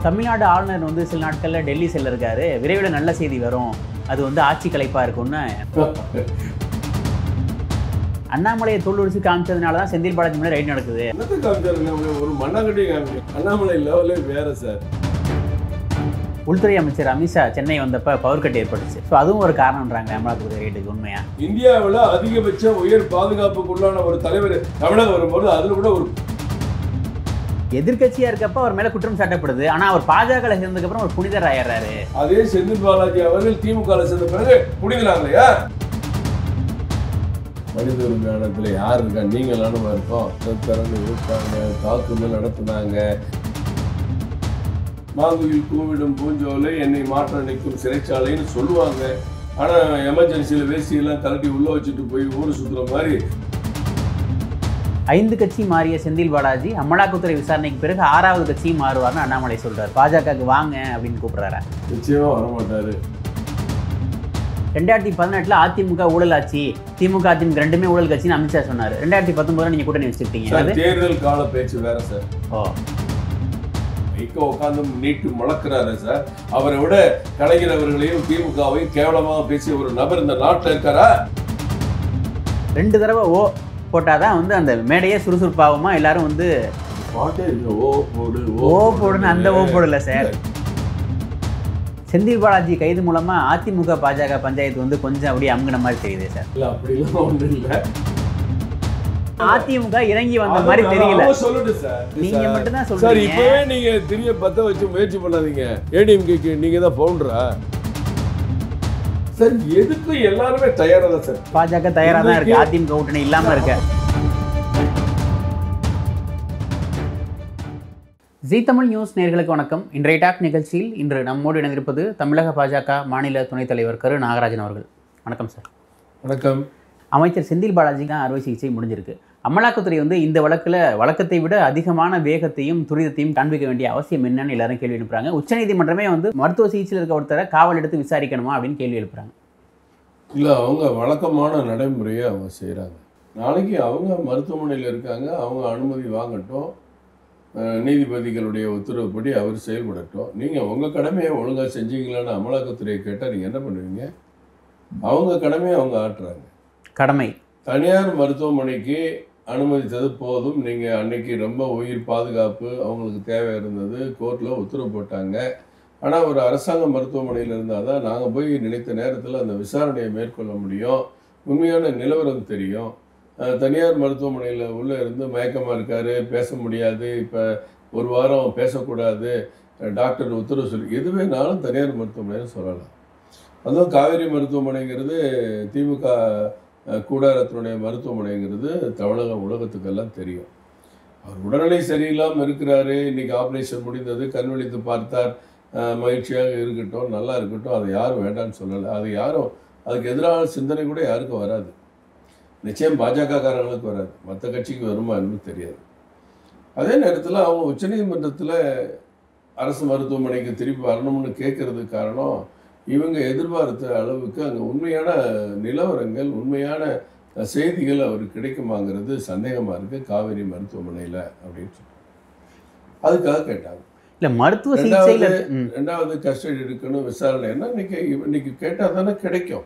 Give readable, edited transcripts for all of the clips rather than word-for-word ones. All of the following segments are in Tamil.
தமிழ்நாடு ஆளுநர் வந்து சில நாட்களில் டெல்லி செல்ல இருக்காரு. விரைவில் நல்ல செய்தி வரும், அது வந்து ஆட்சி கலைப்பாக இருக்கும்னு அண்ணாமலையை தோல்விச்சு காமிச்சதுனால தான் செந்தில் பாலாஜி மேலே ரைட் நடக்குது. ஒரு மண்ணாங்கட்டி அண்ணாமலை லெவலே வேற சார். உள்துறை அமைச்சர் அமித்ஷா சென்னை வந்தப்ப பவர் கட் ஏற்பட்டுச்சு. ஸோ அதுவும் ஒரு காரணம்ன்றாங்க அமலாக்கத்துறை ரைட்டுக்கு. உண்மையா? இந்தியாவில் அதிகபட்ச உயர் பாதுகாப்புக்குள்ளான ஒரு தலைவர் தமிழகம் வரும்போது அதில் கூட ஒரு எதிர்கட்சியா இருக்கப்ப அவர் மேல குற்றம் சாட்டப்படுது. ஆனா அவர் பாஜக சேர்ந்ததுக்கு அப்புறம் ஒரு புனிதர் ஆயிடுறாரு. அதே செந்தில் பாலாஜி அவர்கள் திமுக சேர்ந்த பிறகு புனிதராங்களையா? மனித உரிமையாளத்துல யார் இருக்கா? நீங்களானும் இருக்கோம். திறந்து இருக்காங்க, தாக்குதல் நடத்தினாங்க. மாங்குயில் கூவிடும் பூஞ்சோலை என்னை மாற்ற நிற்கும் சிறைச்சாலைன்னு சொல்லுவாங்க. ஆனா எமர்ஜென்சியில வேசியெல்லாம் கலட்டி உள்ள வச்சுட்டு போய் ஊர் சுத்துற மாதிரி 5 கட்சி மாறிய செந்தில் பாலாஜி அமலாக்கத்துறை விசாரணைக்கு பிறகு 6வது கட்சியும் மாறுவார்னு அண்ணாமலை சொல்றாரு. பாஜகவுக்கு வாங்க அப்படின்னு கூப்பிடுறாரு. நிச்சயமா வரமாட்டாரு. 2018 அதிமுக ஊழல் ஆட்சி, திமுக அதிமுக ரெண்டுமே ஊழல் கட்சின்னு அமித்ஷா சொன்னாரு. 2019 நீங்க கூட்டணி வச்சுக்கிட்டீங்க. தேர்தல் கால பேச்சு வேற சார். உட்கார்ந்து நீட்டு முழக்கிறாரு சார். அவரை விட கலைஞர் அவர்களையும் திமுகவையும் கேவலமாக பேசிய ஒரு நபர் இந்த நாட்டில் இருக்காரா? 2 தடவை ஓ போட்டாதான் வந்து அந்த மேடையே சுறுசுறுப்பாகுமா? எல்லாரும் வந்து பாட்டே ஓ போடு ஓ போடுன்னு அந்த ஓ போடல சார். செந்தில் பாலாஜி கைது மூலமா அதிமுக பாஜக பஞ்சாயத்து வந்து கொஞ்சம் அப்படியே அமுங்கின மாதிரி தெரியுது சார். இல்ல அப்படிலாம் ஒன்றும் இல்லை. அதிமுக இறங்கி வந்த மாதிரி தெரியல. சொல்லுங்க சார், நீங்க மட்டும் தான் சொல்றீங்க. சார் இப்பவே நீங்க திரிய பத்த வச்சு முயற்சி பண்ணாதீங்க. ஏடிஎம்கேக்கு நீங்க தான் பவுண்டரா சார்? எதுக்கு எல்லாருமே தயாரா தான் சார். பாஜக தயாரா தான் இருக்கு, அதிமுக கூட்டணி இல்லாம இருக்க. ஜீ தமிழ் நியூஸ் நேயர்களுக்கு வணக்கம். இன்றைய டாக் நிகழ்ச்சியில் இன்று நம்மோடு இணைந்திருப்பது தமிழக பாஜக மாநில துணைத் தலைவர் கரு நாகராஜன் அவர்கள். வணக்கம் சார். வணக்கம். அமைச்சர் செந்தில் பாலாஜி தான் அறுவை சிகிச்சை முடிஞ்சிருக்கு. அமலாக்கத்துறை வந்து இந்த வழக்கில் வழக்கத்தை விட அதிகமான வேகத்தையும் துரிதத்தையும் காண்பிக்க வேண்டிய அவசியம் என்னன்னு எல்லாரும் கேள்வி எழுப்புறாங்க. உச்சநீதிமன்றமே வந்து மருத்துவ சிகிச்சையில் இருக்க ஒருத்தரை காவல் எடுத்து விசாரிக்கணுமா அப்படின்னு கேள்வி எழுப்புறாங்க. இல்லை, அவங்க வழக்கமான நடைமுறையை அவங்க செய்கிறாங்க. நாளைக்கு அவங்க மருத்துவமனையில் இருக்காங்க, அவங்க அனுமதி வாங்கட்டும், நீதிபதிகளுடைய உத்தரவுப்படி அவர் செயல்படட்டும். நீங்கள் உங்கள் கடமையை ஒழுங்காக செஞ்சீங்களான்னு அமலாக்கத்துறையை கேட்டால் நீங்கள் என்ன பண்ணுவீங்க? அவங்க கடமையை அவங்க ஆட்டுறாங்க. கடமை தனியார் மருத்துவமனைக்கு அனுமதித்தது போதும். நீங்கள் அன்னைக்கு ரொம்ப உயிர் பாதுகாப்பு அவங்களுக்கு தேவை இருந்தது, கோர்ட்டில் உத்தரவு போட்டாங்க. ஆனால் ஒரு அரசாங்க மருத்துவமனையில் இருந்தால் தான் நாங்கள் போய் நினைத்த நேரத்தில் அந்த விசாரணையை மேற்கொள்ள முடியும், உண்மையான நிலவரம் தெரியும். தனியார் மருத்துவமனையில் உள்ளே இருந்து மயக்கமாக இருக்கார், பேச முடியாது, இப்போ 1 வாரம் பேசக்கூடாது, டாக்டர் உத்தரவு சொல்லி எது வேணாலும் தனியார் மருத்துவமனைன்னு சொல்லலாம். அதுவும் காவேரி மருத்துவமனைங்கிறது திமுக கூடாரத்தினுடைய மருத்துவமனைங்கிறது தமிழக உலகத்துக்கெல்லாம் தெரியும். அவர் உடல்நிலை சரியில்லாமல் இருக்கிறாரு, இன்றைக்கி ஆப்ரேஷன் முடிந்தது, கண் விழித்து பார்த்தார், மகிழ்ச்சியாக இருக்கட்டும், நல்லா இருக்கட்டும், அதை யாரும் வேண்டான்னு சொல்லலை. அது யாரும் அதுக்கு எதிரான சிந்தனை கூட யாருக்கும் வராது. நிச்சயம் பாஜகக்காரங்களுக்கு வராது, மற்ற கட்சிக்கு வருமா என்று தெரியாது. அதே நேரத்தில் அவங்க உச்சநீதிமன்றத்தில் அரசு மருத்துவமனைக்கு திருப்பி வரணும்னு கேட்கறதுக்கு காரணம், இவங்க எதிர்பார்த்த அளவுக்கு அங்கே உண்மையான நிலவரங்கள், உண்மையான செய்திகள் அவருக்கு கிடைக்குமாங்கிறது சந்தேகமாக இருக்குது காவேரி மருத்துவமனையில் அப்படின்னு சொல்லி அதுக்காக கேட்டாங்க. இல்லை மருத்துவ சிகிச்சையில் 2வது கஸ்டடி எடுக்கணும், விசாரணைன்னா இன்னைக்கு கேட்டால் தானே கிடைக்கும்.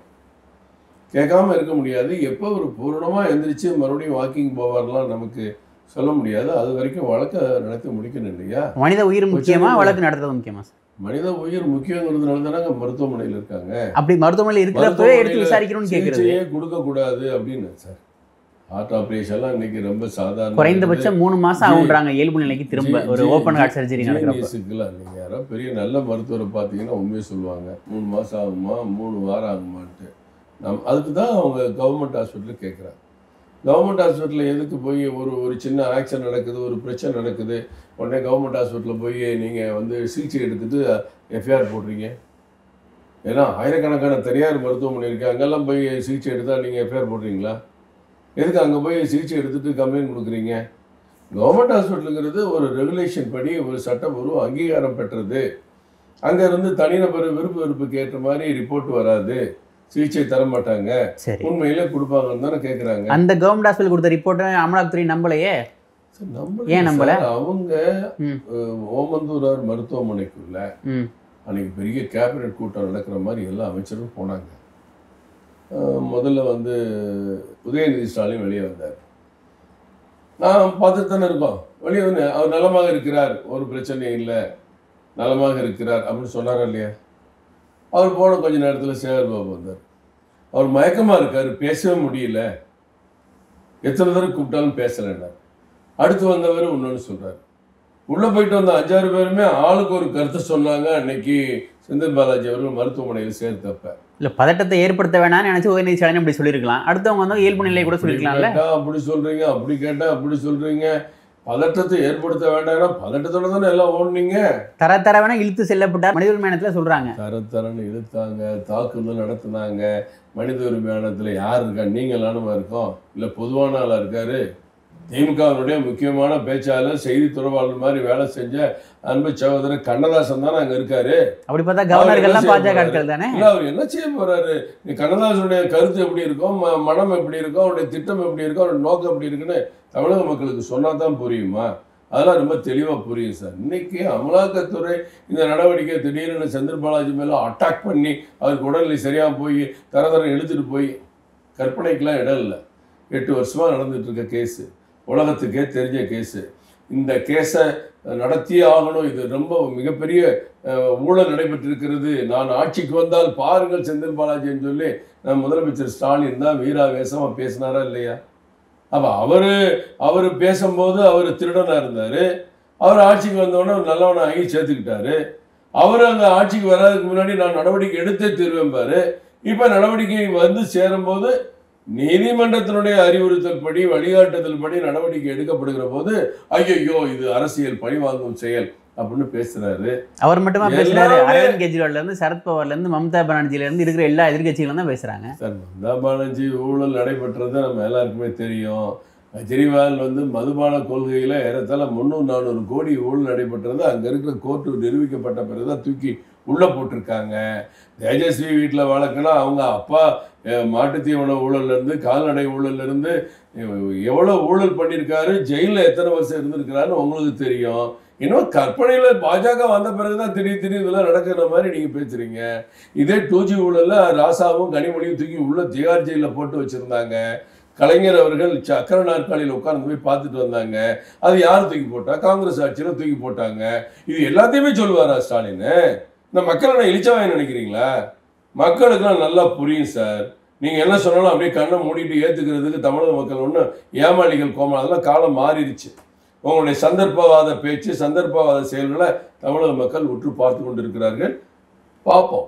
கேட்காம இருக்க முடியாது. எப்போ ஒரு பூரணமாக எந்திரிச்சு மறுபடியும் வாக்கிங் போவார்லாம் நமக்கு சொல்ல முடியாது. அது வரைக்கும் வழக்கை நடத்தி முடிக்கணும் இல்லையா? மனித உயிர் முக்கியமா, வழக்கு நடத்துறது முக்கியமா? மனித உயிர் முக்கியங்கிறதுனால தானே மருத்துவமனையில் இருக்காங்க. அப்படி மருத்துவமனையில் இருக்கிறப்பவே எடுத்து விசாரிக்கணும்னு கேட்குறது கொடுக்கக்கூடாது அப்படின்னு சார். ஹார்ட் ஆப்ரேஷன்லாம் இன்னைக்கு ரொம்ப சாதாரண, குறைந்தபட்சம் 3 மாதம் ஆகுன்றாங்க இயல்பு நிலைக்கு திரும்ப ஒரு ஓப்பன் ஹார்ட் சர்ஜரி நடக்கிறப்ப. நீங்கள் யாரோ பெரிய நல்ல மருத்துவரை பார்த்தீங்கன்னா உண்மையை சொல்லுவாங்க, 3 மாதம் ஆகுமா 3 வாரம் ஆகுமான்ட்டு. அதுக்கு தான் அவங்க கவர்மெண்ட் ஹாஸ்பிட்டலில் கேட்குறாங்க. கவர்மெண்ட் ஹாஸ்பிட்டலில் எதுக்கு போய் ஒரு சின்ன ஆக்சிடென்ட் நடக்குது, ஒரு பிரச்சனை நடக்குது, உடனே கவர்மெண்ட் ஹாஸ்பிட்டலில் போய் நீங்கள் வந்து சிகிச்சை எடுத்துட்டு எஃப்ஐஆர் போடுறீங்க? ஏன்னா ஆயிரக்கணக்கான தனியார் மருத்துவமனை இருக்குது, அங்கெல்லாம் போய் சிகிச்சை எடுத்தால் நீங்கள் எஃப்ஐஆர் போடுறீங்களா? எதுக்கு அங்கே போய் சிகிச்சை எடுத்துகிட்டு கம்ப்ளைண்ட் கொடுக்குறீங்க? கவர்மெண்ட் ஹாஸ்பிட்டலுங்கிறது ஒரு ரெகுலேஷன் படி ஒரு சட்டப்பூர்வ அங்கீகாரம் பெற்றது. அங்கேருந்து தனிநபர் விருப்ப வெறுப்புக்கு ஏற்ற மாதிரி ரிப்போர்ட் வராது, சிகிச்சை தர மாட்டாங்க, உண்மையிலே கொடுப்பாங்கன்னு தானே கேட்குறாங்க. அந்த கவர்மெண்ட் ஹாஸ்பிட்டல் கொடுத்த ரிப்போர்ட்டை அமலாக்கத்துறை நம்பலையே. ஏன் நம்பல? அவங்க ஓமந்தூரார் மருத்துவமனைக்குள்ள அன்னைக்கு பெரிய கேபினட் கூட்டம் நடக்கிற மாதிரி எல்லா அமைச்சரும் போனாங்க. முதல்ல உதயநிதி ஸ்டாலின் வெளியே வந்தார். நான் பார்த்துட்டு தானே இருக்கோம். வெளியே வந்து அவர் நலமாக இருக்கிறார், ஒரு பிரச்சனையும் இல்லை, நலமாக இருக்கிறார் அப்படின்னு சொன்னாரா இல்லையா? அவர் போன கொஞ்ச நேரத்தில் சேகர் பாபு வந்தார். அவர் மயக்கமாக இருக்கார், பேசவே முடியல, எத்தனை தடவை கூப்பிட்டாலும் பேசலைன்னா. அடுத்து வந்தவர் இன்னொன்று சொல்கிறார். உள்ளே போயிட்டு வந்த 5-6 பேருமே ஆளுக்கு ஒரு கருத்தை சொன்னாங்க. அன்னைக்கு செந்தில் பாலாஜி அவர்கள் மருத்துவமனையில் சேர்த்தப்ப இல்லை பதட்டத்தை ஏற்படுத்த வேணாம்னு நினச்சி உதயநிதி ஸ்டாலின் அப்படி சொல்லியிருக்கலாம். அடுத்தவங்க இயல்பு நிலையை கூட சொல்லியிருக்கலாம்ல. அப்படி சொல்கிறீங்க, அப்படி கேட்டால் அப்படி சொல்கிறீங்க. பதட்டத்தை ஏற்படுத்த வேண்டாம்னா பதட்டத்தோட தானே எல்லாம் ஓடுனீங்க. தர வேணா இழுத்து செல்லப்பட்டார் மனித உரிமை ஆணையத்தில் சொல்கிறாங்க. தரன்னு இழுத்தாங்க, தாக்குதல் நடத்தினாங்க. மனித உரிமை ஆணையத்தில் யார் இருக்கா? நீங்கள் ஆணுமா இருக்கோம், இல்லை பொதுவான ஆளாக இருக்காரு? திமுகவினுடைய முக்கியமான பேச்சாளர், செய்தி தொடர்பாளர் மாதிரி வேலை செஞ்ச அன்பு சகோதரர் கண்ணதாசன் தானே அங்கே இருக்காரு. அப்படி பார்த்தா கவர்னர்கள்லாம் பாஜக ஆட்கள் தானே. இல்லை, அவர் என்ன செய்ய போறாரு? கண்ணதாசனுடைய கருத்து எப்படி இருக்கும், மனம் எப்படி இருக்கும், அவருடைய திட்டம் எப்படி இருக்கும், அவருடைய நோக்கம் எப்படி இருக்குன்னு தமிழக மக்களுக்கு சொன்னா தான் புரியுமா? அதெல்லாம் ரொம்ப தெளிவாக புரியும் சார். இன்னைக்கு அமலாக்கத்துறை இந்த நடவடிக்கை திடீர்னு செந்தில் பாலாஜி மேலே அட்டாக் பண்ணி அவருக்கு உடல்நிலை சரியாக போய் தரதரம் இழுத்துட்டு போய் கற்பனைக்கெல்லாம் இடம் இல்லை. 8 வருஷமாக நடந்துட்டு இருக்க கேஸு, உலகத்துக்கே தெரிஞ்ச கேஸு. இந்த கேஸை நடத்தியே ஆகணும். இது ரொம்ப மிகப்பெரிய ஊழல் நடைபெற்றிருக்கிறது. நான் ஆட்சிக்கு வந்தால் பாருங்கள் செந்தில் பாலாஜின்னு சொல்லி நான் முதலமைச்சர் ஸ்டாலின் தான் வீராவேசமாக பேசினாரா இல்லையா? அப்போ அவர் பேசும்போது அவர் திருடனாக இருந்தார். அவர் ஆட்சிக்கு வந்தோடனே நல்லவனை ஆகி சேர்த்துக்கிட்டாரு. அவர் அங்கே ஆட்சிக்கு வராதுக்கு முன்னாடி நான் நடவடிக்கை எடுத்தே தீர்வேன் பாரு. இப்போ நடவடிக்கை வந்து சேரும்போது நீதிமன்றத்தினுடைய அறிவுறுத்தல் படி, வழிகாட்டுதல் படி நடவடிக்கை எடுக்கப்படுகிற போது ஐயோ இது அரசியல் பழிவாங்கும் செயல் அப்படின்னு பேசுறாரு. அவர் மட்டுமா பேசுறாரு? அரவிந்த் கெஜ்ரிவால்ல இருந்து, சரத்பவார்ல இருந்து, மம்தா பானர்ஜில இருந்து இருக்கிற எல்லா எதிர்கட்சிகளும் தான் பேசுறாங்க. சார், மம்தா பானர்ஜி ஊழல் நடைபெற்றது நம்ம எல்லாருக்குமே தெரியும். கெஜ்ரிவால் மதுபான கொள்கையில ஏறத்தாழ 300-400 கோடி ஊழல் நடைபெற்றது அங்க இருக்கிற கோர்ட்டு நிரூபிக்கப்பட்ட பிறகுதான் தூக்கி உள்ள போட்டிருக்காங்க. தேஜஸ்வி வீட்டில் வழக்குனா அவங்க அப்பா மாட்டுத்தீவன ஊழல்ல இருந்து, கால்நடை ஊழல்ல இருந்து எவ்வளவு ஊழல் பண்ணியிருக்காரு, ஜெயிலில் எத்தனை வருஷம் இருந்திருக்கிறாருன்னு உங்களுக்கு தெரியும். இன்னும் கற்பனையில பாஜக வந்த பிறகுதான் திடீர் இதெல்லாம் நடக்கிற மாதிரி நீங்க பேசுறீங்க. இதே 2G ஊழல்ல ராசாவும் கனிமொழியும் தூக்கி உள்ள திகார் ஜெயிலில் போட்டு வச்சிருந்தாங்க. கலைஞர் அவர்கள் சக்கர நாற்காலியில் உட்கார்ந்து போய் பார்த்துட்டு வந்தாங்க. அது யார் தூக்கி போட்டா? காங்கிரஸ் ஆட்சியில தூக்கி போட்டாங்க. இது எல்லாத்தையுமே சொல்லுவாரா ஸ்டாலின்? இந்த மக்களை இழிச்சவாய் நினைக்கிறீங்களா? மக்களுக்கெல்லாம் நல்லா புரியும் சார். நீங்க என்ன சொன்னாலும் அப்படியே கண்ணை மூடிட்டு ஏத்துக்கிறதுக்கு தமிழக மக்கள் ஒன்றும் ஏமாளிகள் கோமா, அதெல்லாம் காலம் மாறிடுச்சு. உங்களுடைய சந்தர்ப்பவாத பேச்சு, சந்தர்ப்பவாத செயல்களை தமிழக மக்கள் உற்று பார்த்து கொண்டிருக்கிறார்கள். பார்ப்போம்.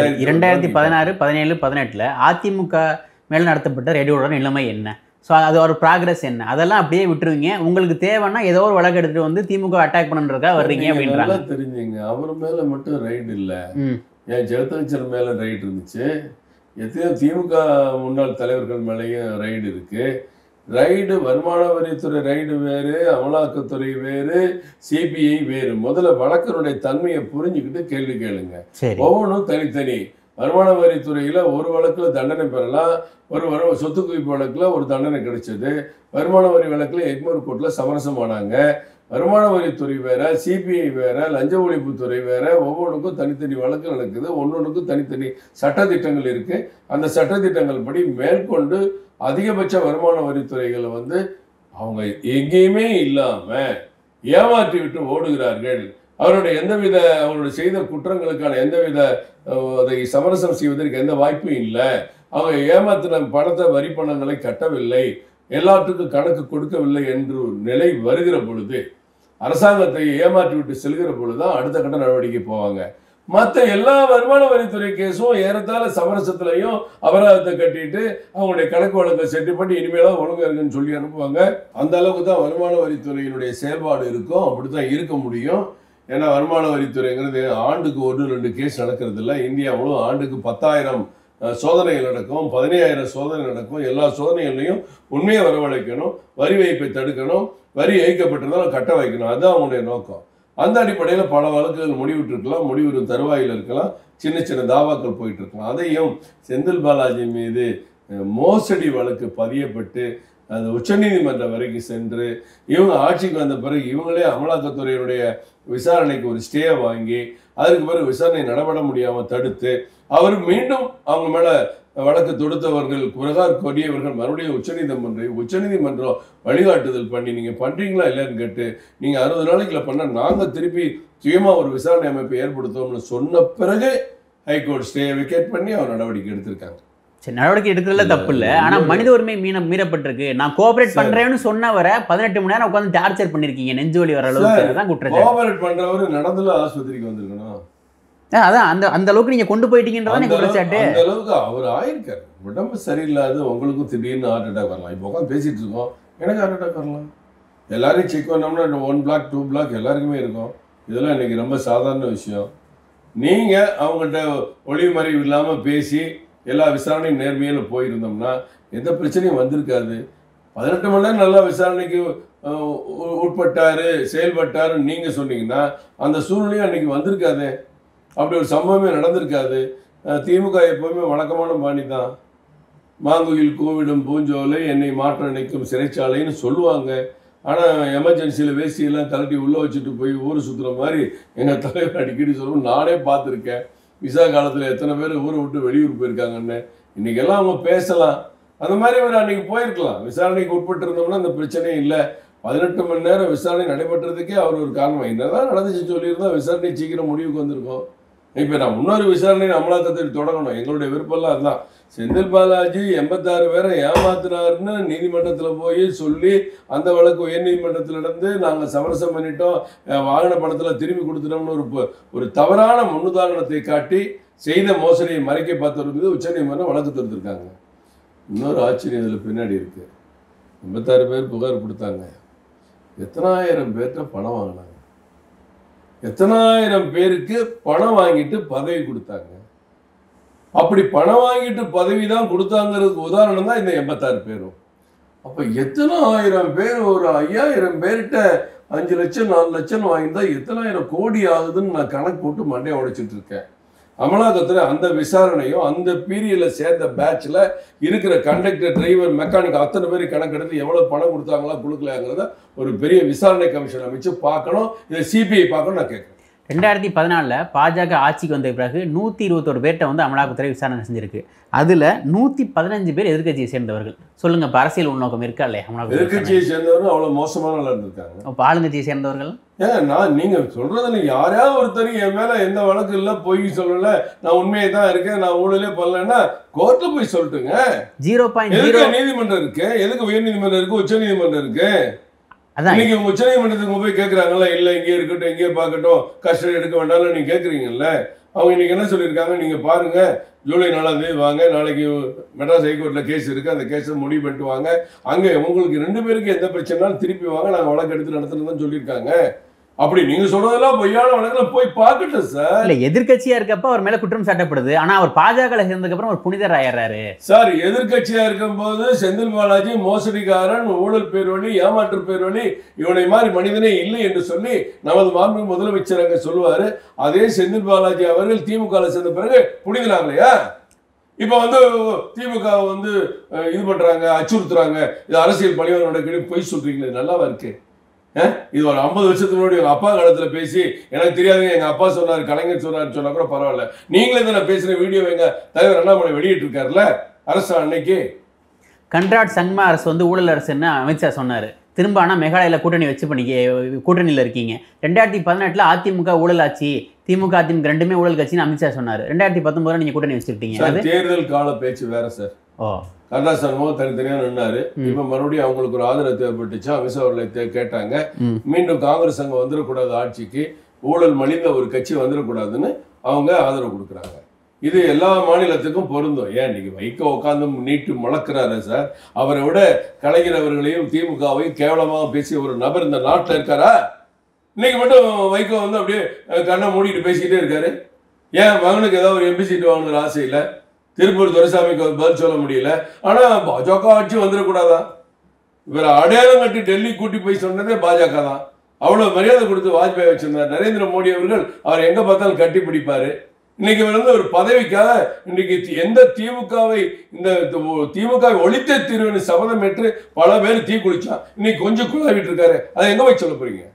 2016, 17, 18 அதிமுக மேல் நடத்தப்பட்ட ரேடியோட நிலைமை என்ன? ஸோ அது ஒரு ப்ராக்ரஸ் என்ன? அதெல்லாம் அப்படியே விட்டுருவீங்க. உங்களுக்கு தேவைன்னா ஏதோ ஒரு வழக்கு எடுத்துட்டு வந்து திமுக அட்டாக் பண்ணுறதுக்கா வர்றீங்க அப்படின்றாங்க. தெரிஞ்சுங்க, அவர் மேல மட்டும் ரைடு இல்லை, என் ஜெகதீச்சர் மேல ரைடு இருந்துச்சு. எத்தனையோ திமுக முன்னாள் தலைவர்கள் மேலேயும் ரைடு இருக்கு. ரைடு வருமான வரித்துறை ரைடு வேறு, அமலாக்கத்துறை வேறு, சிபிஐ வேறு. முதல்ல வழக்கினுடைய தன்மையை புரிஞ்சுக்கிட்டு கேள்வி கேளுங்க. ஒவ்வொன்றும் தனித்தனி. வருமான வரித்துறையில் ஒரு வழக்கில் தண்டனை பெறலாம், ஒரு சொத்து குவிப்பு வழக்கில் ஒரு தண்டனை கிடைச்சது. வருமான வரி வழக்கில் எக்மோர் கோர்ட்டில் சமரசமானாங்க. வருமான வரித்துறை வேற, சிபிஐ வேற, லஞ்ச ஒழிப்புத்துறை வேற. ஒவ்வொன்றுக்கும் தனித்தனி வழக்கு நடக்குது. ஒன்னொன்றுக்கும் தனித்தனி சட்டத்திட்டங்கள் இருக்கு. அந்த சட்டத்திட்டங்கள் படி மேற்கொண்டு அதிகபட்ச வருமான வரித்துறைகளை அவங்க எங்கேயுமே இல்லாம ஏமாற்றி விட்டு ஓடுகிறார்கள். அவருடைய செய்த குற்றங்களுக்கான எந்தவித அதை சமரசம் செய்வதற்கு எந்த வாய்ப்பும் இல்லை. அவங்க ஏமாத்தின பணத்தை, வரி பணங்களை கட்டவில்லை, எல்லாத்துக்கும் கணக்கு கொடுக்கவில்லை என்று நிலை வருகிற பொழுது, அரசாங்கத்தை ஏமாற்றி விட்டு செல்கிற பொழுதுதான் அடுத்த கட்ட நடவடிக்கை போவாங்க. மற்ற எல்லா வருமான வரித்துறை கேஸும் ஏறத்தாழ சமரசத்திலையும் அபராதத்தை கட்டிட்டு அவங்களுடைய கணக்கு வழக்கை செட்டு பண்ணி இனிமேலாம் ஒழுங்கு இருக்குன்னு சொல்லி அனுப்புவாங்க. அந்த அளவுக்கு தான் வருமான வரித்துறையினுடைய செயல்பாடு இருக்கும். அப்படித்தான் இருக்க முடியும். ஏன்னா வருமான வரித்துறைங்கிறது ஆண்டுக்கு 1-2 கேஸ் நடக்கிறது இல்லை. இந்தியா முழு ஆண்டுக்கு 10,000 சோதனைகள் நடக்கும், 15,000 சோதனை நடக்கும். எல்லா சோதனைகள்லையும் உண்மையை வரவழைக்கணும், வரி வைப்பை தடுக்கணும், வரி ஏய்க்கப்பட்டிருந்தாலும் கட்ட வைக்கணும். அதுதான் அவங்களுடைய நோக்கம். அந்த அடிப்படையில் பல வழக்குகள் முடிவிட்டிருக்கலாம், முடிவு தருவாயில் இருக்கலாம், சின்ன சின்ன தாவாக்கள் போயிட்டு இருக்கலாம். அதையும் செந்தில் பாலாஜி மீது மோசடி வழக்கு பதியப்பட்டு அந்த உச்சநீதிமன்றம் வரைக்கும் சென்று இவங்க ஆட்சிக்கு வந்த பிறகு இவங்களே அமலாக்கத்துறையினுடைய விசாரணைக்கு ஒரு ஸ்டே வாங்கி அதுக்கு பிறகு விசாரணை நடைபெற முடியாமல் தடுத்து அவர் மீண்டும் அவங்க மேல வழக்கு தொடுத்தவர்கள் புகார் கொடியவர்கள் மறுபடியும் உச்சநீதிமன்றம் வழிகாட்டுதல் பண்ணி நீங்க பண்றீங்களா இல்லைன்னு கேட்டு நீங்க 60 நாளைக்குள்ள பண்ண நாங்க திருப்பி சுயமா ஒரு விசாரணை அமைப்பை ஏற்படுத்தோம்னு சொன்ன பிறகு ஹைகோர்ட் ஸ்டே வெக்கேட் பண்ணி அவர் நடவடிக்கை எடுத்திருக்காங்க. சரி, நடவடிக்கை எடுக்கிறதுல தப்பு இல்லை. ஆனா மனித உரிமை மீறப்பட்டிருக்கு. நான் கோஆபரேட் பண்றேன்னு சொன்னவரை 18 மணி நேரம் உட்காந்து டார்ச்சர் பண்ணிருக்கீங்க, நெஞ்சு வலி வர அளவுக்கு தான் குற்றம். கோஆபரேட் பண்றவர் நடந்துல ஆஸ்பத்திரிக்கு வந்திருக்கணும். அதான் அந்த அளவுக்கு நீங்க கொண்டு போயிட்டீங்கன்றதான் குற்றச்சாட்டு. அந்த அளவுக்கு அவர் ஆயிருக்காரு. உடம்பு சரியில்லாது உங்களுக்கும் திடீர்னு ஹார்ட் அட்டாக் வரலாம். இப்போ உட்காந்து பேசிட்டு இருக்கோம், எனக்கு ஹார்ட் அட்டாக் வரலாம். எல்லாரையும் செக் பண்ணோம்னா 1 பிளாக் 2 பிளாக் எல்லாருக்குமே இருக்கும். இதெல்லாம் இன்னைக்கு ரொம்ப சாதாரண விஷயம். நீங்க அவங்கள்ட்ட ஒளிவு மறைவு இல்லாம பேசி எல்லா விசாரணையும் நேர்மையில போயிருந்தோம்னா எந்த பிரச்சனையும் வந்திருக்காது. 18 மணி நேரம் நல்லா விசாரணைக்கு உட்பட்டாரு செயல்பட்டாருன்னு நீங்க சொன்னீங்கன்னா அந்த சூழ்நிலையும் அன்னைக்கு வந்திருக்காது. அப்படி ஒரு சம்பவமே நடந்திருக்காது. திமுக எப்பவுமே வழக்கமான பாணி தான். மாங்குயில் கூவிடும் பூஞ்சோலை என்னை மாற்ற நினைக்கும் சிறைச்சாலைன்னு சொல்லுவாங்க. ஆனால் எமர்ஜென்சியில் வேஸ்டியெல்லாம் கலட்டி உள்ளே வச்சுட்டு போய் ஊர் சுற்றுற மாதிரி எங்கள் தலைவர் அடிக்கடி சொல்லுவோம். நானே பார்த்துருக்கேன். விசா காலத்தில் எத்தனை பேர் ஊரை விட்டு வெளியூர் போயிருக்காங்கன்னு. இன்றைக்கெல்லாம் அவங்க பேசலாம். அந்த மாதிரி அவர் அன்றைக்கி போயிருக்கலாம். விசாரணைக்கு உட்பட்டு இருந்தோம்னா அந்த பிரச்சனையும் இல்லை. 18 மணி நேரம் விசாரணை நடைபெற்றதுக்கே அவர் ஒரு காரணம். என்னதான் நடந்துச்சு சொல்லியிருந்தா விசாரணை சீக்கிரம் முடிவுக்கு வந்திருக்கோம். இப்போ நான் இன்னொரு விசாரணை அமலாக்கத்தை தொடங்கணும். எங்களுடைய விருப்பம்லாம் அதுதான். செந்தில் பாலாஜி 86 பேரை ஏமாத்தினாருன்னு நீதிமன்றத்தில் போய் சொல்லி அந்த வழக்கு உயர்நீதிமன்றத்தில் நடந்து நாங்கள் சமரசம் பண்ணிட்டோம், வாங்கின பணத்தில் திரும்பி கொடுத்துட்டோம்னு ஒரு தவறான முன்னுதாரணத்தை காட்டி செய்த மோசடியை மறைக்க பார்த்தவருக்கு உச்சநீதிமன்றம் வழக்கு தொடுத்திருக்காங்க. இன்னொரு ஆச்சரியம் இதில் பின்னாடி இருக்கு. 86 பேர் புகார் கொடுத்தாங்க. எத்தனாயிரம் பேர்கிட்ட பணம் வாங்கினாங்க, எத்தனாயிரம் பேருக்கு பணம் வாங்கிட்டு பதவி கொடுத்தாங்க. அப்படி பணம் வாங்கிட்டு பதவி தான் கொடுத்தாங்கிறதுக்கு உதாரணம் தான் இந்த 86 பேரும். அப்போ எத்தனை ஆயிரம் பேர், ஒரு 5000 பேர்கிட்ட 5 லட்சம் 4 லட்சம் வாங்கியிருந்தா எத்தனாயிரம் கோடி ஆகுதுன்னு நான் கணக்கு போட்டு மண்டையை உடைச்சிட்டு இருக்கேன். அமலாக்கத்துல அந்த விசாரணையும் அந்த பீரியட்ல சேர்ந்த பேட்ச்ல இருக்கிற கண்டக்டர், டிரைவர், மெக்கானிக் அத்தனை பேர் கணக்கெடுத்து எவ்வளவு பணம் கொடுத்தாங்களா கொடுக்கலாங்கிறத ஒரு பெரிய விசாரணை கமிஷன் அமைச்சு பார்க்கணும். இதை சிபிஐ பார்க்கணும் நான் கேட்குறேன். 2014 பாஜக ஆட்சிக்கு வந்த பிறகு 121 பேர்கிட்ட வந்து அமலாக்கத்துறை விசாரணை செஞ்சிருக்கு. அதில் 115 பேர் எதிர்கட்சியை சேர்ந்தவர்கள். சொல்லுங்க, இப்போ அரசியல் உள்நோக்கம் இருக்கா இல்லையா? எதிர்கட்சியை சேர்ந்தவர்கள் அவ்வளோ மோசமான இருந்திருக்காங்க. இப்போ ஆளுங்கட்சியை சேர்ந்தவர்கள் நீங்க சொல்றதுல யாரையாவது ஒருத்தர் என் மேல எந்த வழக்கு இல்லை, பொய் சொல்லல, நான் உண்மையை தான் இருக்கேன், நான் ஊழலே பண்ணலன்னா கோர்ட்ல போய் சொல்லிட்டுங்க. 0.0 நீதிமன்றம் இருக்கு, எதுக்கு உயர் நீதிமன்றம் இருக்கு, உச்ச நீதிமன்றம் இருக்கு. இன்னைக்கு உச்ச நீதிமன்றத்துக்கு போய் கேட்கறாங்கல்ல, இல்ல இங்கே இருக்கட்டும் இங்கே பார்க்கட்டும் கஸ்டடி எடுக்க வேண்டாம்னு நீங்க கேட்குறீங்கல்ல. அவங்க இன்னைக்கு என்ன சொல்லியிருக்காங்க, நீங்க பாருங்க ஜூலை 4ஆம் தேதி வாங்க, நாளைக்கு மெட்ராஸ் ஹைகோர்ட்ல கேஸ் இருக்கு, அந்த கேஸை முடிவு பண்ணிட்டு வாங்க, அங்கே உங்களுக்கு 2 பேருக்கு எந்த பிரச்சனைனாலும் திருப்பி வாங்க, நாங்கள் வழக்கு எடுத்து நடத்துறதுன்னு சொல்லியிருக்காங்க. அப்படி நீங்க சொல்றதெல்லாம் பொய்யான வழக்குல போய் பார்க்கட்டும் சார். இல்ல எதிர்கட்சியா இருக்கப்ப அவர் மேல குற்றம் சாட்டப்படுது. ஆனா அவர் பாஜக சேர்ந்ததுக்கு அப்புறம் ஒரு புனிதர் ஆயிடுறாரு சார். எதிர்கட்சியா இருக்கும் போது செந்தில் பாலாஜி மோசடிக்காரன், ஊழல் பேர்வழி, ஏமாற்று பேர்வழி, இவனை மாதிரி மனிதனே இல்லை என்று சொல்லி நமது மாண்புமிகு முதலமைச்சர் அங்க சொல்லுவாரு. அதே செந்தில் பாலாஜி அவர்கள் திமுக சேர்ந்த பிறகு புனிதனாங்களையா? இப்ப வந்து திமுக வந்து இது பண்றாங்க, அச்சுறுத்துறாங்க, இது அரசியல் பணியாளர் நடக்க பொய் சொல்றீங்களே, நல்லாவா இருக்கு? இது ஒரு 50 வருஷத்துக்கு முன்னாடி எங்க அப்பா காலத்துல பேசி எனக்கு தெரியாதுங்க எங்க அப்பா சொன்னாரு, கலைஞர் சொன்னாரு சொன்னா கூட பரவாயில்ல. நீங்களே தான் நான் பேசுற வீடியோ எங்க தலைவர் அண்ணாமலை வெளியிட்டு இருக்காருல்ல அரசு அன்னைக்கு. கன்ராட் சங்மா அரசு வந்து ஊழல் அரசுன்னு அமித்ஷா சொன்னாரு. திரும்ப ஆனால் மேகாலயில் கூட்டணி வச்சு கூட்டணியில் இருக்கீங்க. 2018 அதிமுக ஊழல் ஆட்சி, திமுக அதிமுக ரெண்டுமே ஊழல் கட்சின்னு அமித்ஷா சொன்னார். 2019 நீங்கள் கூட்டணி வச்சுருக்கீங்க. தேர்தல் கால பேச்சு வேற சார். கர்நாடக சங்கமும் தனித்தனியாக நின்னாரு. இப்ப மறுபடியும் அவங்களுக்கு ஒரு ஆதரவு தேவைப்பட்டுச்சு. அமித்ஷா அவர்களை கேட்டாங்க, மீண்டும் காங்கிரஸ் அங்கே வந்துடக்கூடாது, ஆட்சிக்கு ஊழல் மலிந்த ஒரு கட்சி வந்துடக்கூடாதுன்னு அவங்க ஆதரவு கொடுக்குறாங்க. இது எல்லா மாநிலத்துக்கும் பொருந்தும். ஏன் இன்னைக்கு வைகோ உட்காந்து நீட்டு முழக்கிறாரு சார். அவரை விட கலைஞர் அவர்களையும் திமுகவையும் கேவலமாக பேசிய ஒரு நபர் இந்த நாட்டில் இருக்காரா? இன்னைக்கு மட்டும் வைகோ வந்து அப்படியே கண்ணை மூடிட்டு பேசிக்கிட்டே இருக்காரு. ஏன் மகனுக்கு ஏதாவது ஒரு எம்பி சீட்டு வாங்கணுங்கிற ஆசை இல்லை? திருப்பூர் துரைசாமிக்கு பதில் சொல்ல முடியல. ஆனா பாஜக ஆட்சி வந்துடக்கூடாதா? இவர் அடையாளம் கட்டி டெல்லி கூட்டி போய் சொன்னதே பாஜக தான். அவ்வளவு மரியாதை கொடுத்து வாஜ்பாய் வச்சிருந்தார். நரேந்திர மோடி அவர்கள் அவர் எங்க பார்த்தாலும் கட்டி பிடிப்பாரு. இன்னைக்கு வந்து ஒரு பதவிக்காக இன்னைக்கு எந்த திமுகவை இந்த திமுகவை ஒழித்தே தீர்வுன்னு சபதம் ஏற்று பல பேர் தீ குளிச்சான். இன்னைக்கு கொஞ்சம் குழாவிட்டு இருக்காரு. அதை எங்க போய் சொல்ல போறீங்க?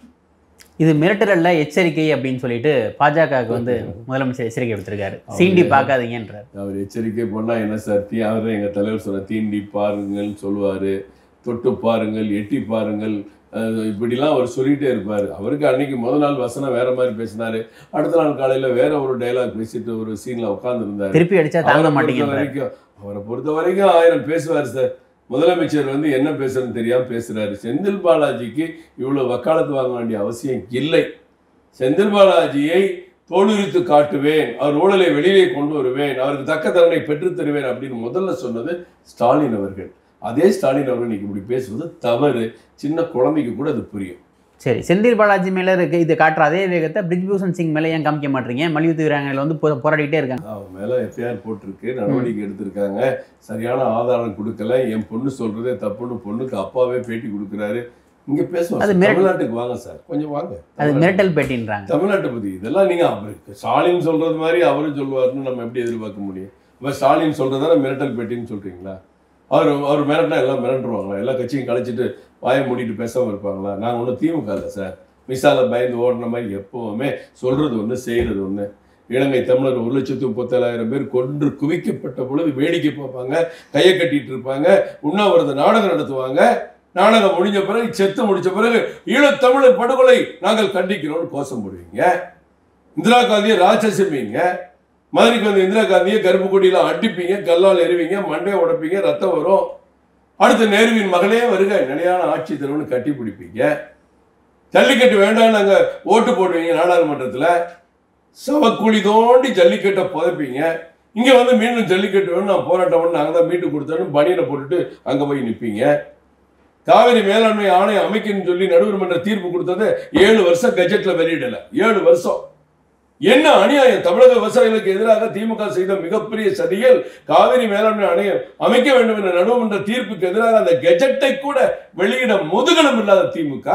இது மிரட்டல் அல்ல, எச்சரிக்கை அப்படின்னு சொல்லிட்டு பாஜகவுக்கு வந்து முதலமைச்சர் எச்சரிக்கை எடுத்திருக்காரு. சீண்டி பார்க்காதீங்கன்றார். அவர் எச்சரிக்கை பண்ணா என்ன சார்? அவர் எங்க தலைவர் சொன்ன தீண்டி பாருங்கள்னு சொல்லுவாரு, தொட்டு பாருங்கள், எட்டி பாருங்கள், இப்படிலாம் அவர் சொல்லிகிட்டே இருப்பார். அவருக்கு அன்னைக்கு முதல் நாள் வசனம் வேற மாதிரி பேசினாரு, அடுத்த நாள் காலையில் வேற ஒரு டைலாக் பேசிட்டு ஒரு சீனில் உட்காந்துருந்தார். திருப்பி அடிச்சா தாங்க மாட்டேங்குது வரைக்கும். அவரை பொறுத்த வரைக்கும் 1000 பேசுவார் சார். முதலமைச்சர் வந்து என்ன பேசுறதுன்னு தெரியாமல் பேசுறாரு. செந்தில் பாலாஜிக்கு இவ்வளோ வக்காலத்து வாங்க வேண்டிய அவசியம் இல்லை. செந்தில் பாலாஜியை தோலுரித்து காட்டுவேன், அவர் ஊழலை வெளியே கொண்டு வருவேன், அவருக்கு தக்க தண்டனை பெற்றுத் தருவேன் அப்படின்னு முதல்ல சொன்னது ஸ்டாலின் அவர்கள். அதே ஸ்டாலின் அவர்கள் இன்னைக்கு இப்படி பேசுவது தவறு. சின்ன குழந்தைக்கு கூட அது புரியும். சரி, செந்தில் பாலாஜி மேலே இருக்கு இது காட்டுற அதே வேகத்தை பிரிஜ்பூஷன் சிங் மேலே ஏன் காமிக்க மாட்டீங்க? மல்யுத்த வீரர்கள் வந்து போராடிட்டே இருக்காங்க. அவன் மேலே எஃப்ஐஆர் போட்டிருக்கு, நடவடிக்கை எடுத்திருக்காங்க, சரியான ஆதாரம் கொடுக்கல, என் பொண்ணு சொல்றதே தப்புன்னு பொண்ணுக்கு அப்பாவே பேட்டி கொடுக்குறாரு. இங்க பேசுவோம். தமிழ்நாட்டுக்கு வாங்க சார், கொஞ்சம் வாங்க. அது மிரட்டல் பேட்டின்றாங்க. தமிழ்நாட்டை பத்தி இதெல்லாம் நீங்க ஸ்டாலின் சொல்றது மாதிரி அவரும் சொல்லுவாருன்னு நம்ம எப்படி எதிர்பார்க்க முடியும்? இப்போ ஸ்டாலின் சொல்றதான மிரட்டல் பேட்டின்னு சொல்றீங்களா? அவர் மிரட்டினா எல்லாம் மிரண்டுருவாங்களா? எல்லா கட்சியும் கழிச்சிட்டு வாயை மூடிட்டு பேசாமல் இருப்பாங்களா? நாங்கள் ஒன்றும் திமுக இல்லை சார். மிசால பயந்து ஓடின மாதிரி எப்போவுமே சொல்றது ஒன்று செய்கிறது ஒன்று. இலங்கை தமிழர் 1,37,000 பேர் கொன்று குவிக்கப்பட்ட பொழுது வேடிக்கை பார்ப்பாங்க, கையை கட்டிட்டு இருப்பாங்க, உண்ணாவிரத நாடகம் நடத்துவாங்க. நாடகம் முடிஞ்ச பிறகு, செத்து முடிச்ச பிறகு ஈழத்தமிழர் படுகொலை நாங்கள் கண்டிக்கிறோம்னு கோஷம் போடுவீங்க. இந்திரா காந்தியை ராட்சசிப்பீங்க. மதுரைக்கு வந்து இந்திரா காந்தியை கருப்பு கொடியெல்லாம் அடிப்பீங்க, கல்லால் எறிவீங்க, மண்டையை உடைப்பீங்க, ரத்தம் வரும். அடுத்து நேருவின் மகளே வருக, நிலையான ஆட்சி தருவன்னு கட்டி பிடிப்பீங்க. ஜல்லிக்கட்டு வேண்டாம் நாங்கள் ஓட்டு போடுவீங்க நாடாளுமன்றத்தில். சவக்குழி தோண்டி ஜல்லிக்கட்டை புதைப்பீங்க. இங்கே வந்து மீண்டும் ஜல்லிக்கட்டு வேணும், நான் போராட்டம் பண்ணி நாங்கள் தான் மீட்டு கொடுத்தோன்னு பனியனை போட்டுட்டு அங்கே போய் நிற்பீங்க. காவிரி மேலாண்மை ஆணையம் அமைக்கணும்னு சொல்லி நடுவர் மன்ற தீர்ப்பு கொடுத்தது 7 வருஷம் கஜெட்டில் வெளியிடலை. 7 வருஷம். என்ன அநியாயம்! தமிழக விவசாயிகளுக்கு எதிராக திமுக செய்த மிகப்பெரிய சதிகள் காவிரி மேலாண்மை ஆணையம் அமைக்க வேண்டும் என்ற நடுவமன்ற தீர்ப்புக்கு எதிராக அந்த கெஜெட்டை கூட வெளியிட முதுகலம் இல்லாத திமுக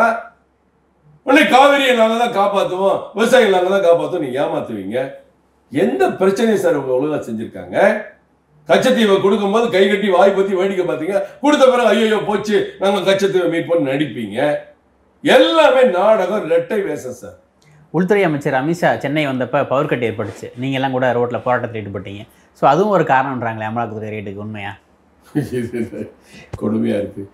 உடனே காவிரியை நாங்க தான் காப்பாற்றுவோம், விவசாயிகள் நாங்க தான் காப்பாற்றுவோம், நீங்க ஏமாத்துவீங்க. எந்த பிரச்சனையும் சார் உங்க ஒழுங்கா செஞ்சிருக்காங்க? கச்சத்தீவை கொடுக்கும்போது கை கட்டி வாய் பத்தி வேடிக்கை பார்த்தீங்க, கொடுத்த பிறகு ஐயோ போச்சு நாங்க கச்சத்தீவை மீட் பண்ணி நடிப்பீங்க. எல்லாமே நாடகம், ரெட்டை வேஷம் சார். உள்துறை அமைச்சர் அமித்ஷா சென்னை வந்தப்போ பவர் கட் ஏற்பட்டுச்சு, நீங்கள் எல்லாம் கூட ரோட்டில் போராட்டத்தில் ஈடுபட்டீங்க. ஸோ அதுவும் ஒரு காரணம்ன்றாங்களே அமலாக்கத்துறை ரேட்டுக்கு. உண்மையா? கொடுமையாக இருக்குது.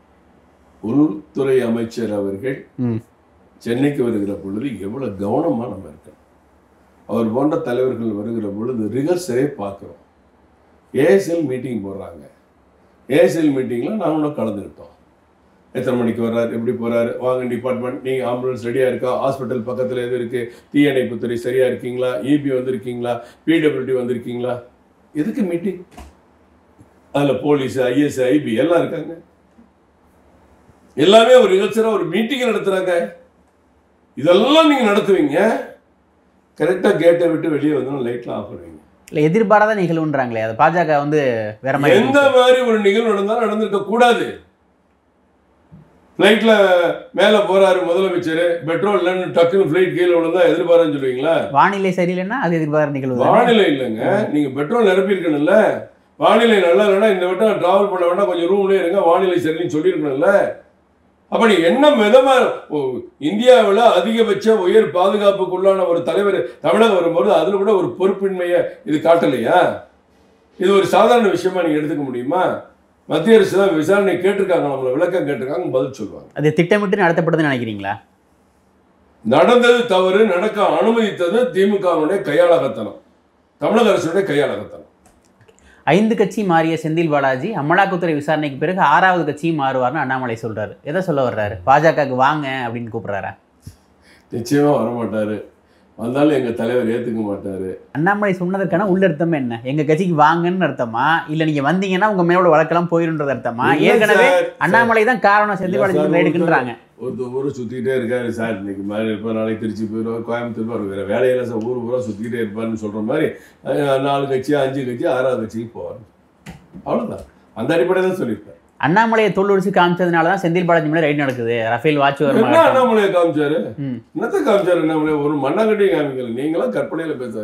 உள்துறை அமைச்சர் அவர்கள் சென்னைக்கு வருகிற பொழுது எவ்வளோ கவனமாக நம்ம இருக்கோம். அவர் போன்ற தலைவர்கள் வருகிற பொழுது ரிஹர்சலே பார்க்குறோம். ஏஎஸ்எல் மீட்டிங் போடுறாங்க. ஏஎஸ்எல் மீட்டிங்கில் நாங்களும் கலந்துக்கிட்டோம். எத்தனை மணிக்கு வர்றாரு, எப்படி போகிறாரு, வாங்க டிபார்ட்மெண்ட், நீங்கள் ஆம்புலன்ஸ் ரெடியாக இருக்கா, ஹாஸ்பிட்டல் பக்கத்தில் எது இருக்குது, தீயணைப்புத்துறை சரியாக இருக்கீங்களா, இபி வந்திருக்கீங்களா, பிடபிள்யூடி வந்திருக்கீங்களா, எதுக்கு மீட்டிங்? அதில் போலீஸு, ஐஎஸ், ஐபி எல்லாம் இருக்காங்க. எல்லாமே ஒரு ரிஹர்சலாக ஒரு மீட்டிங் நடத்துகிறாங்க. இதெல்லாம் நீங்கள் நடத்துவீங்க, கரெக்டாக கேட்டை விட்டு வெளியே வந்தோம் லைட்லாம் ஆஃப் பண்ணுவீங்க. இல்லை, எதிர்பாராத நிகழ்வுன்றாங்களே, அது பாஜக வந்து வேற மாதிரி எந்த மாதிரி ஒரு நிகழ்வு நடந்தாலும் நடந்திருக்க கூடாது. ஃப்ளைட்டில் மேலே போகிறாரு முதலமைச்சர், பெட்ரோல் இல்லைன்னு டக்குன்னு ஃப்ளைட் கீழே விழுந்தா எதிர்பாரான்னு சொல்லுவீங்களா? வானிலை சரியில்லைன்னா அது எதிர்பாராத நிகழ்வு. வானிலை இல்லைங்க, நீங்கள் பெட்ரோல் நிரப்பியிருக்கணும்ல. வானிலை நல்லா இல்லைன்னா இந்த வட்டம் ட்ராவல் பண்ண வேண்டாம், கொஞ்சம் ரூம்லேயே இருங்க, வானிலை சரின்னு சொல்லியிருக்கணும்ல. அப்போ நீ என்ன விதமாக இந்தியாவில் அதிகபட்ச உயர் பாதுகாப்புக்குள்ளான ஒரு தலைவர் தமிழகம் வரும்போது அதில் கூட ஒரு பொறுப்பின்மையை இது காட்டலையா? இது ஒரு சாதாரண விஷயமா நீங்கள் எடுத்துக்க முடியுமா? மத்திய அரசு தான் விசாரணை கேட்டிருக்காங்க, நம்மளை விளக்கம் கேட்டிருக்காங்க, பதில் சொல்லுவாங்க. அது திட்டமிட்டு நடத்தப்படுதுன்னு நினைக்கிறீங்களா? நடந்தது தவறு, நடக்க அனுமதித்தது திமுகவுடைய கையாளகத்தனம், தமிழக அரசுடைய கையாளகத்தனம். 5 கட்சி மாறிய செந்தில் பாலாஜி அமலாக்கத்துறை விசாரணைக்கு பிறகு 6வது கட்சியும் மாறுவார்னு அண்ணாமலை சொல்றாரு. எதை சொல்ல வர்றாரு? பாஜகவுக்கு வாங்க அப்படின்னு கூப்பிடுறாரா? நிச்சயமா வரமாட்டாரு. வந்தாலும் எங்க தலைவர் ஏத்துக்க மாட்டாரு. அண்ணாமலை சொன்னதற்கான உள்ளர்த்தம் என்ன? எங்க கட்சிக்கு வாங்கன்னு அர்த்தமா, இல்ல நீங்க வந்தீங்கன்னா உங்க மேலோட வழக்கெல்லாம் போயிருன்றது அர்த்தமா? ஏற்கனவே அண்ணாமலை தான் காரணம் செந்தில் பாலாஜி ரைடுக்குன்றாங்க. ஒரு ஊரை சுத்திக்கிட்டே இருக்காரு சார். இன்னைக்கு மாதிரி இருப்பார், நாளைக்கு திருச்சி போயிடுவார், கோயம்புத்தூர் போவார், வேற வேலையில சார் ஊர் ஊரா சுத்திக்கிட்டே இருப்பாருன்னு சொல்ற மாதிரி 4 கட்சி 5 கட்சி 6வது கட்சிக்கு போவார். அவ்வளவுதான். அந்த அடிப்படையில் தான் சொல்லியிருப்பார். அண்ணாமலையை தோல்லுடிச்சு காமிச்சதுனால தான் செந்தில் பாலாஜி மேலே ரைடு நடக்குது. ரஃபேல் வாட்ச் என்ன அண்ணாமலையை காமிச்சாரு? என்னத்தை காமிச்சாரு? அண்ணாமலை ஒரு மண்ணாங்கட்டியும் காமிக்கல. நீங்களாம் கற்பனையில பேசாதீங்க.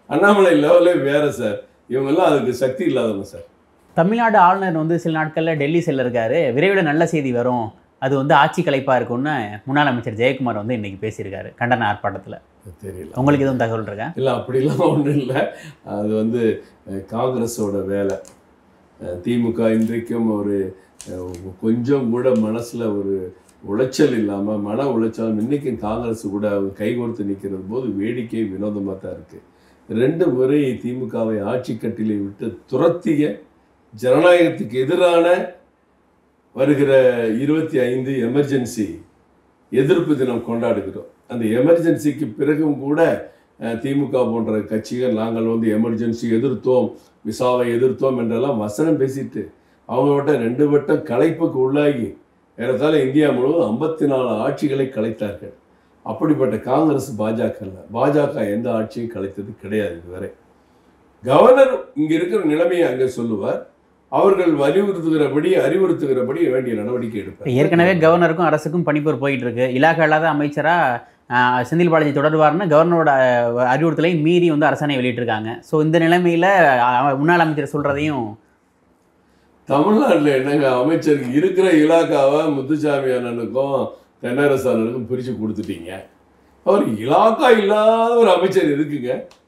அண்ணாமலை லெவலே வேறு சார். இவங்கெல்லாம் அதுக்கு சக்தி இல்லாதவங்க சார். தமிழ்நாடு ஆளுநர் வந்து சில நாட்களில் டெல்லி செல்ல இருக்காரு. விரைவில் நல்ல செய்தி வரும், அது வந்து ஆட்சி கலைப்பாக இருக்கும்னு முன்னாள் அமைச்சர் ஜெயக்குமார் வந்து இன்றைக்கி பேசியிருக்காரு கண்டன ஆர்ப்பாட்டத்தில். தெரியல, உங்களுக்கு எதுவும் தகவல் இருக்கா? இல்லை, அப்படிலாம் ஒன்றும் இல்லை. அது வந்து காங்கிரஸோட வேலை. திமுக இன்றைக்கும் ஒரு கொஞ்சம் கூட மனசில் ஒரு உளைச்சல் இல்லாமல், மன உளைச்சல் இன்றைக்கும் காங்கிரஸ் கூட அவங்க கைகோர்த்து நிற்கிறது போது வேடிக்கை வினோதமாக தான் இருக்குது. 2 முறை திமுகவை ஆட்சி கட்டிலை விட்டு துரத்திய ஜனநாயகத்துக்கு எதிரான வருகிற 25 எமர்ஜென்சி எதிர்ப்பு தினம் கொண்டாடுகிறோம். அந்த எமர்ஜென்சிக்கு பிறகும் கூட திமுக போன்ற கட்சிகள் நாங்கள் வந்து எமர்ஜென்சி எதிர்த்தோம், விசாவை எதிர்த்தோம் என்றெல்லாம் வசனம் பேசிட்டு அவங்கள்ட்ட 2 வட்டம் கலைப்புக்கு உள்ளாகி ஏறத்தாழ இந்தியா முழுவதும் 54 ஆட்சிகளை கலைத்தார்கள். அப்படிப்பட்ட காங்கிரஸ் பாஜக எந்த ஆட்சியும் கலைத்தது கிடையாது இதுவரை. கவர்னர் இங்கே இருக்கிற நிலைமையை அங்கே சொல்லுவார், அவர்கள் வலியுறுத்துகிறபடி அறிவுறுத்துகிறபடி வேண்டிய நடவடிக்கை எடுப்பார். ஏற்கனவே கவர்னருக்கும் அரசுக்கும் பணிப்போர் போயிட்டு இருக்கு. இலாகா இல்லாத அமைச்சராக செந்தில் பாலாஜி தொடர்வார்னு கவர்னரோட அறிவுறுத்தலை மீறி வந்து அரசாணை வெளியிட்டிருக்காங்க. ஸோ இந்த நிலைமையில் முன்னாள் அமைச்சர் சொல்கிறதையும் தமிழ்நாட்டில் என்னங்க அமைச்சருக்கு இருக்கிற இலாக்காவை முத்துசாமி அண்ணனுக்கும் தென்னரசு அண்ணனுக்கும் பிரித்து கொடுத்துட்டீங்க. அவர் இலாக்கா இல்லாத ஒரு அமைச்சர் இருக்குங்க.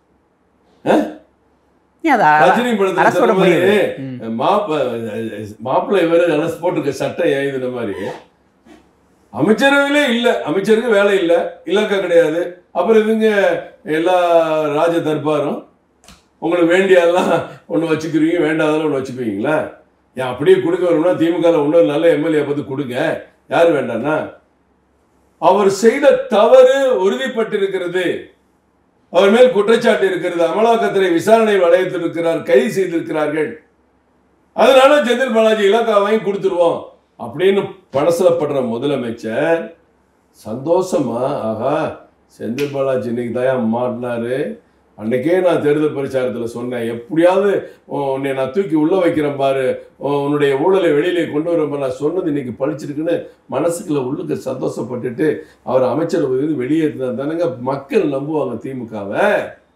ரஜினி படத்துல மாப்பிள்ளை இவர் போட்டிருக்க சட்டை எழுதின மாதிரி அமைச்சரவையிலே இல்லை, அமைச்சருக்கு வேலை இல்லை, இலாக்கா கிடையாது. அப்புறம் இதுங்க எல்லா ராஜ தர்பாரும் உங்களுக்கு வேண்டியதெல்லாம் ஒன்று வச்சுக்கிறீங்க, வேண்டாதெல்லாம் ஒன்று வச்சுக்குவீங்களா? ஏன் அப்படியே கொடுக்க வரும்னா திமுகவில் இன்னொரு நல்ல எம்எல்ஏ பார்த்து கொடுங்க, யார் வேண்டாம்னா? அவர் செய்த தவறு உறுதிப்பட்டிருக்கிறது, அவர் மேல் குற்றச்சாட்டு இருக்கிறது, அமலாக்கத்துறை விசாரணை வளையத்தில் இருக்கிறார், கைது செய்திருக்கிறார்கள், அதனால செந்தில் பாலாஜி இலாக்கா வாங்கி கொடுத்துருவோம் அப்படின்னு படசலப்படுற முதலமைச்சர் சந்தோஷமா, ஆகா செந்தில் பாலாஜி இன்னைக்கு தான் மாட்டினாரு, அன்னைக்கே நான் தேர்தல் பிரச்சாரத்தில் சொன்னேன், எப்படியாவது உன்னை நான் தூக்கி உள்ள வைக்கிறேன் பாரு, உன்னுடைய ஊழலை வெளியிலே கொண்டு வரப்ப நான் சொன்னது இன்னைக்கு பழிச்சிருக்குன்னு மனசுக்குள்ள உள்ளுக்கு சந்தோஷப்பட்டுட்டு அவர் அமைச்சர் வெளியேற்றினா தானங்க மக்கள் நம்புவாங்க திமுகவை.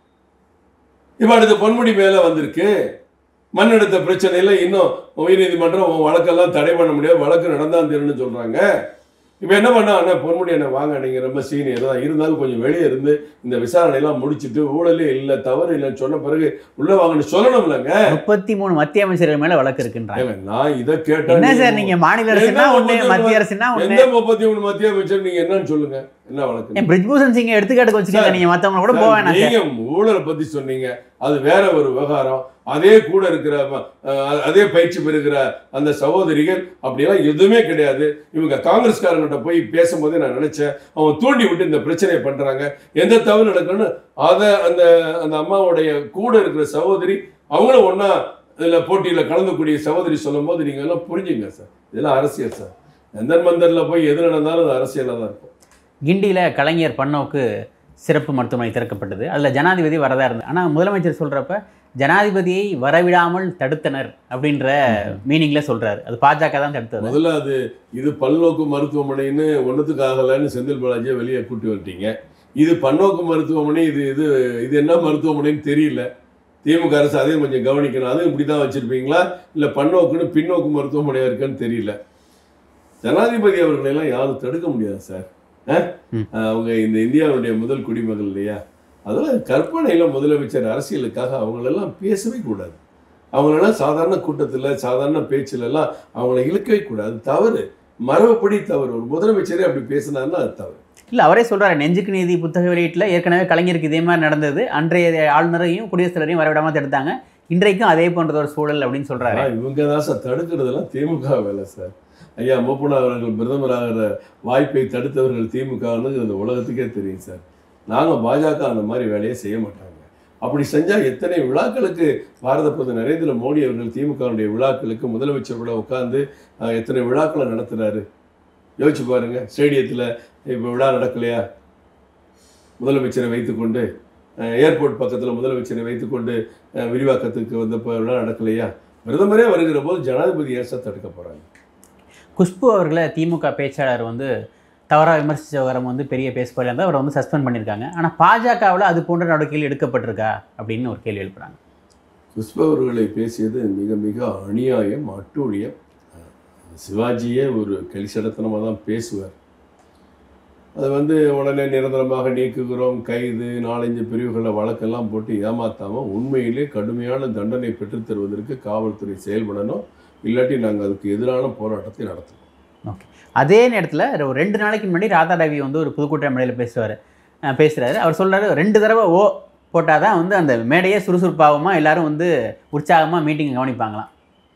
இப்போ அடுத்த பொன்முடி மேலே வந்திருக்கு, மண் எடுத்த பிரச்சனையில் இன்னும் உயர்நீதிமன்றம் வழக்கெல்லாம் தடை பண்ண முடியாது, வழக்கு நடந்தான் தீருன்னு சொல்கிறாங்க. இப்போ என்ன பண்ணா, அண்ணா பொன்முடி என்ன வாங்க, நீங்கள் ரொம்ப சீனியர் தான், இருந்தாலும் கொஞ்சம் வெளியே இருந்து இந்த விசாரணையெல்லாம் முடிச்சுட்டு ஊழலே இல்லை தவறு இல்லைன்னு சொன்ன பிறகு உள்ள வாங்கன்னு சொல்லணும் இல்லைங்க. 33 மத்திய அமைச்சர்கள் மேலே வழக்கு இருக்குன்றாங்க. நான் இதை கேட்டேன். என்ன சார் நீங்கள் மாநில அரசுனா ஒன்று, மத்திய அரசுனா ஒன்று, 33 மத்திய அமைச்சர் நீங்கள் என்னன்னு சொல்லுங்க, என்ன வழக்கு? பிரிஜ்பூஷன் சிங்கை எடுத்துக்காட்டுக்கு வச்சுக்கோங்க, நீங்கள் மற்றவங்க கூட போவேன். நீங்கள் ஊழலை பற்றி சொன்னீங்க, அது வேற ஒரு விவகாரம். அதே கூட இருக்கிற அதே பயிற்சி பெறுகிற அந்த சகோதரிகள் அப்படியெல்லாம் எதுவுமே கிடையாது. இவங்க காங்கிரஸ்காரங்கிட்ட போய் பேசும்போதே நான் நினைச்சேன், அவங்க தூண்டி விட்டு இந்த பிரச்சனையை பண்றாங்க, எந்த தவறு நடக்கணும்னு அதை அந்த அந்த அம்மாவுடைய கூட இருக்கிற சகோதரி அவங்களும் ஒன்னா இதில் போட்டியில் கலந்துக்கூடிய சகோதரி சொல்லும் போது நீங்க எல்லாம் புரிஞ்சுங்க சார், இதெல்லாம் அரசியல் சார். எந்த மந்தரில் போய் எது நடந்தாலும் அது அரசியலாக தான் இருக்கும். கிண்டியில் கலைஞர் பன்னோக்கு சிறப்பு மருத்துவமனை திறக்கப்பட்டது, அதில் ஜனாதிபதி வரதா இருந்தது. ஆனால் முதலமைச்சர் சொல்கிறப்ப ஜனாதிபதியை வரவிடாமல் தடுத்தனர் அப்படின்ற மீனிங்ல சொல்றாரு. அது பாஜக தான் தடுத்தது. முதல்ல அது இது பல்நோக்கு மருத்துவமனைன்னு ஒன்றுத்துக்கு ஆகலைன்னு செந்தில் பாலாஜியை வெளியே கூட்டி வந்துட்டீங்க. இது பன்னோக்கு மருத்துவமனை, இது இது இது என்ன மருத்துவமனைன்னு தெரியல. திமுக அரசு அதையும் கொஞ்சம் கவனிக்கணும். அதுவும் இப்படி தான் வச்சிருப்பீங்களா இல்லை பன்னோக்குன்னு பின்னோக்கு மருத்துவமனையா இருக்குன்னு தெரியல. ஜனாதிபதி அவர்களெல்லாம் யாரும் தடுக்க முடியாது சார். அவங்க இந்த இந்தியாவுடைய முதல் குடிமகள் இல்லையா, அதெல்லாம் கற்பனையில் முதலமைச்சர் அரசியலுக்காக அவங்களெல்லாம் பேசவே கூடாது. அவங்களெல்லாம் சாதாரண கூட்டத்தில் சாதாரண பேச்சிலெல்லாம் அவங்கள இழுக்கவே கூடாது. தவறு, மரபுப்படி தவறு. ஒரு முதலமைச்சரே அப்படி பேசினாருன்னா அது தவறு. இல்லை, அவரே சொல்கிறாரு, நெஞ்சுக்கு நீதி புத்தக வெளியீட்டில் ஏற்கனவே கலைஞருக்கு இதே மாதிரி நடந்தது, அன்றைய ஆளுநரையும் குடியரசுத் தலைவரையும் வரவிடாமல் தடுத்தாங்க, இன்றைக்கும் அதே போன்ற ஒரு சூழல் அப்படின்னு சொல்கிறாரு. இவங்க தான் சார் தடுக்கிறதெல்லாம் திமுக வேலை சார். ஐயா மூப்பனா அவர்கள் பிரதமராகிற வாய்ப்பை தடுத்தவர்கள் திமுகன்னு இந்த உலகத்துக்கே தெரியும் சார். நாங்கள் பாஜக அந்த மாதிரி வேலையை செய்ய மாட்டாங்க. அப்படி செஞ்சால் எத்தனை விழாக்களுக்கு பாரத பிரதமர் நரேந்திர மோடி அவர்கள் திமுகவுடைய விழாக்களுக்கு முதலமைச்சர் கூட உட்காந்து எத்தனை விழாக்களை நடத்துகிறாரு யோசிச்சு பாருங்க. ஸ்டேடியத்தில் இப்போ விழா நடக்கலையா, முதலமைச்சரை வைத்துக்கொண்டு ஏர்போர்ட் பக்கத்தில் முதலமைச்சரை வைத்துக்கொண்டு விரிவாக்கத்துக்கு வந்தப்போ விழா நடக்கலையா? பிரதமரே வருகிற போது ஜனாதிபதி ஏசா தடுக்க போகிறாங்க. குஷ்பு அவர்களை திமுக பேச்சாளர் வந்து தவறாக விமர்சித்த விவகாரம் வந்து பெரிய பேசுபொருளாக இருந்தால் அவரை வந்து சஸ்பெண்ட் பண்ணியிருக்காங்க. ஆனால் பாஜகவில் அது போன்ற நடவடிக்கைகள் எடுக்கப்பட்டிருக்கா அப்படின்னு ஒரு கேள்வி எழுப்புறாங்க. புஷ்பா அவர்களை பேசியது மிக மிக அநியாயம், அட்டூழியம். சிவாஜியே ஒரு கலிசடத்தனமாக தான் பேசுவார். அது வந்து உடனே நிரந்தரமாக நீக்குகிறோம், கைது, 4-5 பிரிவுகளில் வழக்கெல்லாம் போட்டு ஏமாற்றாமல் உண்மையிலே கடுமையான தண்டனை பெற்றுத்தருவதற்கு காவல்துறை செயல்படணும். இல்லாட்டி நாங்கள் அதுக்கு எதிரான போராட்டத்தை நடத்தணும். ஓகே. அதே நேரத்தில் ஒரு 2 நாளைக்கு முன்னாடி ராதாரவி வந்து ஒரு புதுக்கோட்டை மேடையில் பேசுகிறாரு. அவர் சொல்கிறாரு 2 தடவை ஓ போட்டால் தான் வந்து அந்த மேடையே சுறுசுறுப்பாகுமா, எல்லாரும் வந்து உற்சாகமாக மீட்டிங்கை கவனிப்பாங்களாம்.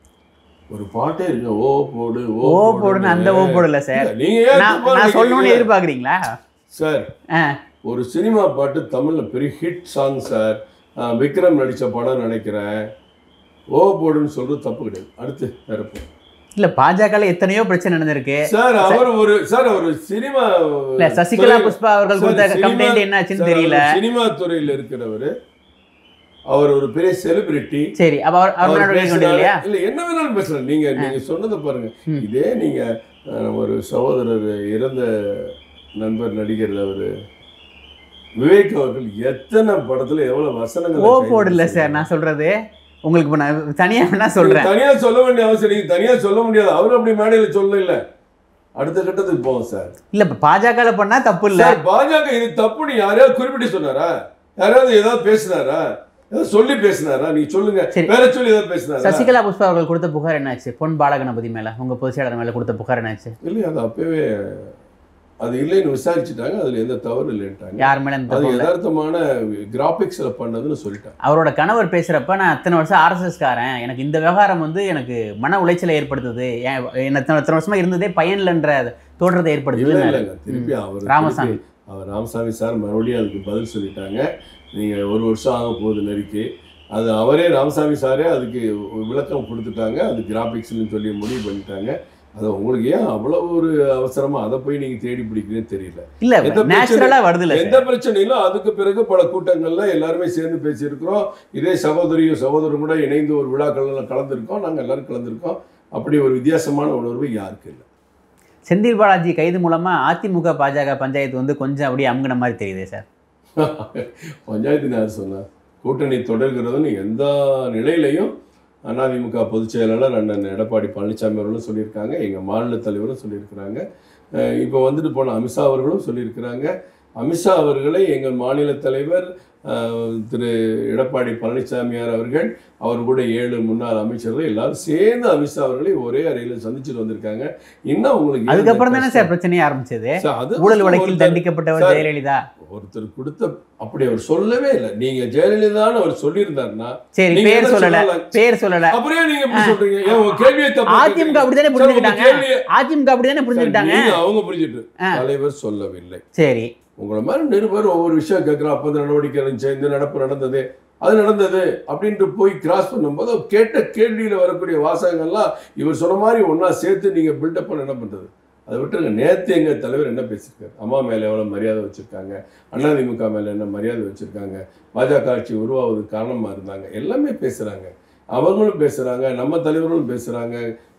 ஒரு பாட்டே இருக்கு, ஓ போடு ஓ போடுன்னு. அந்த ஓ போடல சார், நான் சொல்லணும்னு எதிர்பார்க்குறீங்களா சார்? ஒரு சினிமா பாட்டு தமிழில் பெரிய ஹிட் சாங் சார். விக்ரம் நடித்த படம் நினைக்கிறேன். ஓ போடுன்னு சொல்றது தப்பு கிடையாது. அடுத்து வேறப்போ இல்ல, பாஜகல எத்தனையோ பிரச்சனை நடந்திருக்கு சார். அவர் சினிமா இல்ல, சசிகலா புஷ்பா அவர்கள் கொடுத்த கம்ப்ளைண்ட் என்ன ஆச்சுன்னு தெரியல. சினிமா துறையில இருக்கிறவர், அவர் ஒரு பெரிய செலிபிரிட்டி. சரி, அப்ப அவர் இல்லையா? இல்ல, என்ன வேணாலும் பேசலாம். நீங்க சொன்னதை பாருங்க. இதே நீங்க ஒரு சகோதரர், இறந்த நண்பர் நடிகர் அவர் விவேக் அவர்கள் எத்தனை படத்துல எவ்வளவு வசனங்கள் ஓ போடல சார். நான் சொல்றது உங்களுக்கு இப்ப நான் தனியா வேணா சொல்றேன். தனியா சொல்ல வேண்டிய அவசியம் நீங்க தனியா சொல்ல முடியாது. அவரு அப்படி மேடையில சொல்ல இல்ல. அடுத்த கட்டத்துக்கு போவோம் சார். இல்ல, இப்ப பாஜக பண்ணா தப்பு இல்ல. பாஜக இது தப்புன்னு யாரையாவது குறிப்பிட்டு சொன்னாரா? யாராவது ஏதாவது பேசினாரா? ஏதாவது சொல்லி பேசினாரா? நீங்க சொல்லுங்க. வேற சொல்லி ஏதாவது பேசினாரா? சசிகலா புஷ்பா அவர்கள் கொடுத்த புகார் என்னாச்சு? பொன் பாலகணபதி மேல, உங்க பொதுச் செயலாளர் மேல கொடுத்த புகார் என்னாச்சு? இல்லையா, அது அப்பவே அது இல்லைன்னு விசாரிச்சுட்டாங்க. அதுல எந்த தவறு இல்லைன்ட்டாங்க. யார் மேல? அது யதார்த்தமான கிராபிக்ஸ்ல பண்ணதுன்னு சொல்லிட்டாங்க. அவரோட கணவர் பேசுறப்ப, நான் அத்தனை வருஷம் RSS காரன், எனக்கு இந்த விவகாரம் வந்து எனக்கு மன உளைச்சலை ஏற்படுத்துது, எத்தனை வருஷமா இருந்ததே பயன்லன்ற தோற்றத்தை ஏற்படுத்துது. இல்லைங்க, திருப்பி அவர் ராமசாமி சார் மறுபடியும் அதுக்கு பதில் சொல்லிட்டாங்க. நீங்க 1 வருஷம் ஆக போகுது நெருக்கி. அது அவரே ராமசாமி சாரே அதுக்கு விளக்கம் கொடுத்துட்டாங்க. அது கிராபிக்ஸ்ன்னு சொல்லி முடிவு பண்ணிட்டாங்க. அது உங்களுக்கு ஏன் அவ்வளவு ஒரு அவசரமா அதை போய் நீங்க தேடி பிடிக்கிறேன்னு தெரியல. இல்ல, நேச்சுரலா வருது. எந்த பிரச்சனையிலும் அதுக்கு பிறகு பல கூட்டங்கள்ல எல்லாருமே சேர்ந்து பேசியிருக்கிறோம். இதே சகோதரரும் கூட இணைந்து ஒரு விழாக்கள்லாம் கலந்துருக்கோம். நாங்கள் எல்லாரும் கலந்துருக்கோம். அப்படி ஒரு வித்தியாசமான உணர்வு யாருக்கு இல்லை. செந்தில் பாலாஜி கைது மூலமா அதிமுக பாஜக பஞ்சாயத்து வந்து கொஞ்சம் அப்படியே அமுங்கின மாதிரி தெரியுது சார். பஞ்சாயத்து யார் சொன்னா? கூட்டணி தொடர்கிறதுன்னு எந்த நிலையிலையும் அதிமுக பொதுச் செயலாளர் அண்ணன் எடப்பாடி பழனிசாமி அவர்களும் சொல்லியிருக்காங்க. எங்கள் மாநில தலைவரும் சொல்லியிருக்கிறாங்க. இப்போ வந்துட்டு போன அமித்ஷா அவர்களும் சொல்லியிருக்கிறாங்க. அமித்ஷா அவர்களை எங்கள் மாநில தலைவர் திரு எடப்பாடி பழனிசாமியார் அவர்கள், அவர் கூட 7 முன்னாள் அமைச்சர்கள் எல்லாரும் சேர்ந்து அமித்ஷா அவர்களை ஒரே அறையில் சந்திச்சுட்டு வந்திருக்காங்க. இன்னும் உங்களுக்கு அதுக்கப்புறம் தானே சார் பிரச்சனையே ஆரம்பிச்சது. ஊழல் வழக்கில் தண்டிக்கப்பட்டவர் ஜெயலலிதா ஒருத்தர் கொடுத்த, அப்படி அவர் சொல்லவே இல்லை. நீங்க ஜெயலலிதான்னு அவர் சொல்லியிருந்தாருன்னா சரி, பேர் சொல்லல அப்படியே நீங்க எப்படி சொல்றீங்க? ஏன் கேள்வியை தப்பு? அதிமுக அப்படிதானே புரிஞ்சுக்கிட்டாங்க. அதிமுக அப்படிதானே புரிஞ்சுக்கிட்டாங்க. அவங்க புரிஞ்சுட்டு தலைவர் சொல்லவில்லை. சரி, உங்களை மாதிரி நிருபர் ஒவ்வொரு விஷயம் கேட்குறோம். அப்போ நடவடிக்கை இருந்துச்சு, இந்த நடப்பு நடந்தது, அது நடந்தது அப்படின்ட்டு போய் கிராஸ் பண்ணும்போது கேட்ட கேள்வியில் வரக்கூடிய வாசகங்கள்லாம் இவர் சொன்ன மாதிரி ஒன்றா சேர்த்து நீங்கள் பில்டப் பண்ண என்ன பண்ணுறது? அதை விட்டுருங்க. நேற்று எங்கள் தலைவர் என்ன பேசியிருக்காரு? அம்மா மேலே எவ்வளோ மரியாதை வச்சுருக்காங்க, அதிமுக மேலே என்ன மரியாதை வச்சுருக்காங்க, பாஜக ஆட்சி உருவாவதுக்கு காரணமாக இருந்தாங்க, எல்லாமே பேசுகிறாங்க. அவங்களும் பேசுகிறாங்க, நம்ம தலைவர்களும் பேசுகிறாங்க.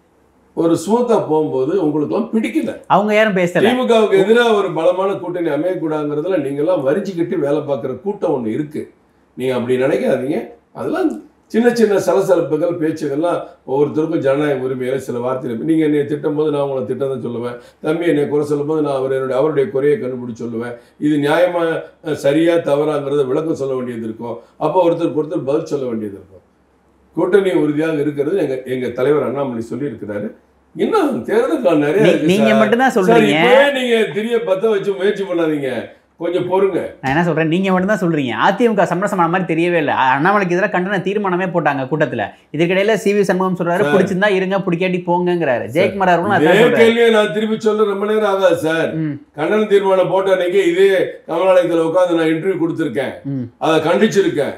ஒரு ஸ்மூத்தா போகும்போது உங்களுக்குலாம் பிடிக்கல. அவங்க யாரும் பேசல. திமுகவுக்கு எதிராக ஒரு பலமான கூட்டணி அமையக்கூடாதுங்கிறதுல நீங்கள்லாம் வரிச்சுக்கிட்டு வேலை பார்க்குற கூட்டம் ஒன்று இருக்கு. நீங்க அப்படி நினைக்காதீங்க. அதெல்லாம் சின்ன சின்ன சலசலப்புகள், பேச்சுகள்லாம் ஒவ்வொருத்தருக்கும் ஜனநாயக உரிமையில சில வார்த்தைகள். நீங்க என்னை திட்டும் போது நான் உங்களை திட்டம் தான் சொல்லுவேன். தம்பி என்னை குறை சொல்லும் போது நான் அவருடைய குறையை கண்டுபிடிச்சு சொல்லுவேன். இது நியாயமா சரியா தவறாங்கிறத விளக்கம் சொல்ல வேண்டியது இருக்கும். அப்போ ஒருத்தருக்கு பதில் சொல்ல வேண்டியது இருக்கும். கூட்டணி உறுதியாக இருக்கிறது எங்க தலைவர் அண்ணாமலை சொல்லி இருக்கிறாரு. இன்னும் தேர்தல் நிறைய நீங்க மட்டும் தான் சொல்றீங்க. நீங்க திரிய பத்த வச்சு முயற்சி பண்ணாதீங்க, கொஞ்சம் பொறுங்க. நான் என்ன சொல்றேன், நீங்க மட்டும் தான் சொல்றீங்க. அதிமுக சமரசமான மாதிரி தெரியவே இல்லை. அண்ணாமலைக்கு எதிராக கண்டன தீர்மானமே போட்டாங்க கூட்டத்துல. இதுக்கிடையில CV சண்முகம் சொல்றாரு, பிடிச்சிருந்தா இருங்க, பிடிக்காட்டி போங்கிறாரு. ஜெயக்குமார் அவர்களும் கேள்வியை நான் திருப்பி சொல்ல ரொம்ப நேரம் ஆகாது சார். கண்டன தீர்மானம் போட்ட அன்னைக்கு இதே கமலாலயத்தில் உட்காந்து நான் இன்டர்வியூ கொடுத்துருக்கேன், அதை கண்டிச்சிருக்கேன்.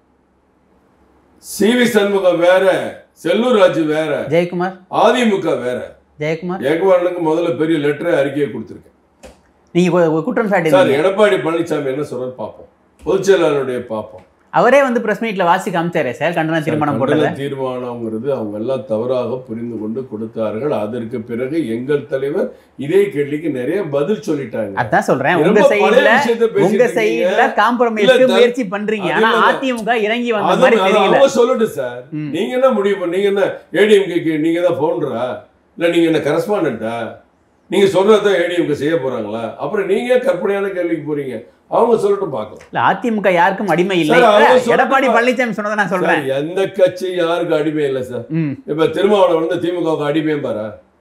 CV சண்முகம் வேற, செல்லூர் ராஜு வேற, ஜெயக்குமார் அதிமுக வேற. ஜெயக்குமாருக்கு முதல்ல பெரிய லெட்டரை அறிக்கையை கொடுத்துருக்கேன். நீங்க குற்றம் சாட்டி சார் எடப்பாடி பழனிசாமி என்ன சொல்றாரு பார்ப்போம், பொதுச் செயலாளருடைய பார்ப்போம். அவரே வந்து பிரஸ் மீட்ல வாசி காமிச்சாரே சார் கண்டன தீர்மானம் போட்டது. தீர்மானம்ங்கிறது அவங்க எல்லாம் தவறாக புரிந்து கொண்டு கொடுத்தார்கள். அதற்கு பிறகு எங்கள் தலைவர் இதே கேள்விக்கு நிறைய பதில் சொல்லிட்டாங்க. அதான் சொல்றேன், உங்க சைடுல காம்ப்ரமைஸ்க்கு முயற்சி பண்றீங்க. ஆனா அதிமுக இறங்கி வந்த மாதிரி தெரியல. சொல்லட்டு சார், நீங்க என்ன முடிவு பண்ண? நீங்க என்ன ஏடிஎம்கேக்கு நீங்க தான் ஃபவுண்டரா இல்ல நீங்க என்ன கரஸ்பாண்டன்ட்டா? நீங்க சொல்றத ஏடிஎம்கே செய்ய போறாங்களா? அப்புறம் நீங்க கற்பனையான கேள்விக்கு போறீங்க. அவங்க சொல்லட்டும் பார்க்கலாம். இல்ல அதிமுக யாருக்கும் அடிமை இல்லை. எடப்பாடி பழனிசாமி சொன்னதை நான் சொல்றேன். எந்த கட்சி யாருக்கு அடிமை இல்லை சார். இப்ப திருமாவளவன் வந்து திமுகவுக்கு அடிமையும் பாரா,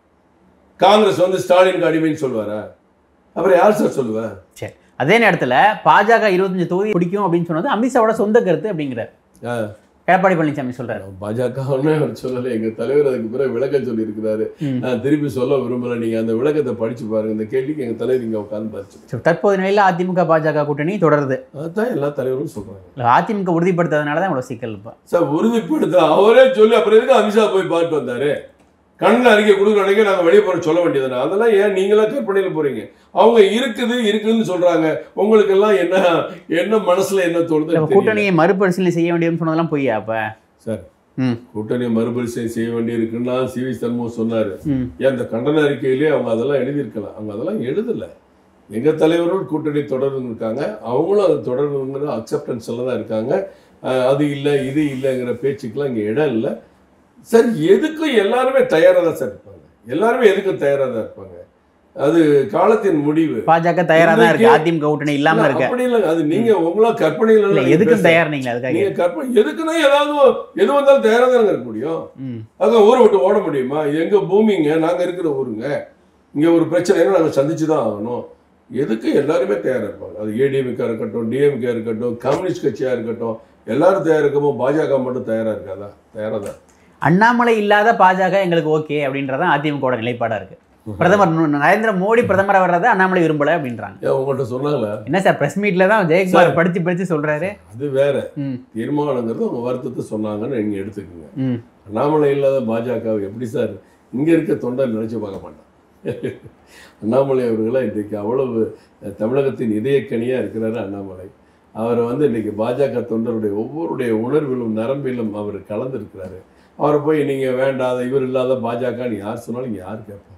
காங்கிரஸ் வந்து ஸ்டாலினுக்கு அடிமைன்னு சொல்லுவாரா? அப்புறம் யார் சார் சொல்லுவா? சரி, அதே நேரத்துல பாஜக 25 தொகுதி பிடிக்கும் அப்படின்னு சொன்னது அமித்ஷாவோட சொந்த கருத்து அப்படிங்கிறார் எடப்பாடி பழனிசாமி சொல்றாரு. பாஜக சொல்லல, எங்க தலைவர் அதுக்கு பிறகு விளக்கம் சொல்லி இருக்கிறாரு. நான் திருப்பி சொல்ல விரும்பல, நீங்க அந்த விளக்கத்தை படிச்சு பாருங்க. இந்த கேள்விக்கு எங்க தலைவர் இங்க உட்கார்ந்து படிச்சு. தற்போது நிலையில அதிமுக பாஜக கூட்டணி தொடருது, அதுதான் எல்லா தலைவரும் சொல்றாங்க. அதிமுக உறுதிப்படுத்தாதனாலதான் இவ்வளவு சிக்கல். சார் உறுதிப்படுத்த அவரே சொல்லி அப்புறம் எதுக்கு அமித்ஷா போய் பார்த்து வந்தாரு? கண்ணில் அறிக்கை கொடுக்குற அன்னைக்கு நாங்கள் வெளியே போகிற சொல்ல வேண்டியதுனா? அதெல்லாம் ஏன் நீங்களாம் கற்பனையில் போறீங்க? அவங்க இருக்குதுன்னு சொல்றாங்க. உங்களுக்கு எல்லாம் என்ன மனசுல என்ன தோணுது? கூட்டணியை மறுபரிசீலனை செய்ய வேண்டியதுன்னு சொன்னதெல்லாம் பொய்யா? அப்ப சார் கூட்டணியை மறுபரிசீலனை செய்ய வேண்டி இருக்குன்னா சிவி சண்முகம் சொன்னாரு. ஏன் அந்த கண்டன அறிக்கையிலேயே அவங்க அதெல்லாம் எழுதியிருக்கலாம். அவங்க அதெல்லாம் எழுதலை. எங்க தலைவர்கள் கூட்டணி தொடர்ந்து இருக்காங்க, அவங்களும் அது தொடர்ந்துங்கிற அக்செப்டன்ஸ்ல தான் இருக்காங்க. அது இல்லை இது இல்லைங்கிற பேச்சுக்கெல்லாம் இங்கே இடம் இல்லை சார். எதுக்கும் எல்லாருமே தயாராக தான் சார் இருப்பாங்க. எல்லாருமே எதுக்கும் தயாராக தான் இருப்பாங்க. அது காலத்தின் முடிவு. பாஜக தயாராக தான் இருக்கு, அதிமுக கூட்டணி இல்லாம இருக்கு. அப்படி இல்லை, அது நீங்க உங்களா கற்பனையில எதுக்கும் தயார். நீங்க கற்பனை எதுக்குன்னா ஏதாவது எது வந்தாலும் தயாராக தானே இருக்க முடியும். அங்க ஊரை விட்டு ஓட முடியுமா? எங்க பூமிங்க, நாங்க இருக்கிற ஊருங்க. இங்க ஒரு பிரச்சனைனா நாங்க சந்திச்சுதான் ஆகணும். எதுக்கு எல்லாருமே தயாராக இருப்பாங்க. அது ஏடிஎம்கே இருக்கட்டும், டிஎம்கே இருக்கட்டும், கம்யூனிஸ்ட் கட்சியா இருக்கட்டும், எல்லாரும் தயாரா இருக்கும்போது பாஜக மட்டும் தயாரா இருக்காதா? தயாரா தான். அண்ணாமலை இல்லாத பாஜக எங்களுக்கு ஓகே அப்படின்றதான் அதிமுக நிலைப்பாடா இருக்கு. பிரதமர் நரேந்திர மோடி பிரதமர் வர்றதை அண்ணாமலை விரும்பல அப்படின்றாங்க. உங்கள்கிட்ட சொன்னாங்களா? என்ன சார் பிரஸ் மீட்ல தான் ஜெயக்குமார் படிச்சு சொல்றாரு. அது வேற தீர்மானங்கிறது உங்க வருத்தத்தை சொன்னாங்கன்னு நீங்க எடுத்துக்கோங்க. அண்ணாமலை இல்லாத பாஜக எப்படி சார் இங்க இருக்க தொண்டை நினைச்சு பார்க்க மாட்டான். அண்ணாமலை அவர்களை இன்றைக்கு அவ்வளவு தமிழகத்தின் இதயக்கனியா இருக்கிறாரு அண்ணாமலை. அவரை வந்து இன்னைக்கு பாஜக தொண்டருடைய ஒவ்வொருடைய உணர்விலும் நரம்பிலும் அவர் கலந்துருக்கிறாரு. அவரை போய் நீங்கள் வேண்டாத இவர் இல்லாத பாஜகன்னு யார் சொன்னாலும் இங்கே யார் கேட்பாங்க?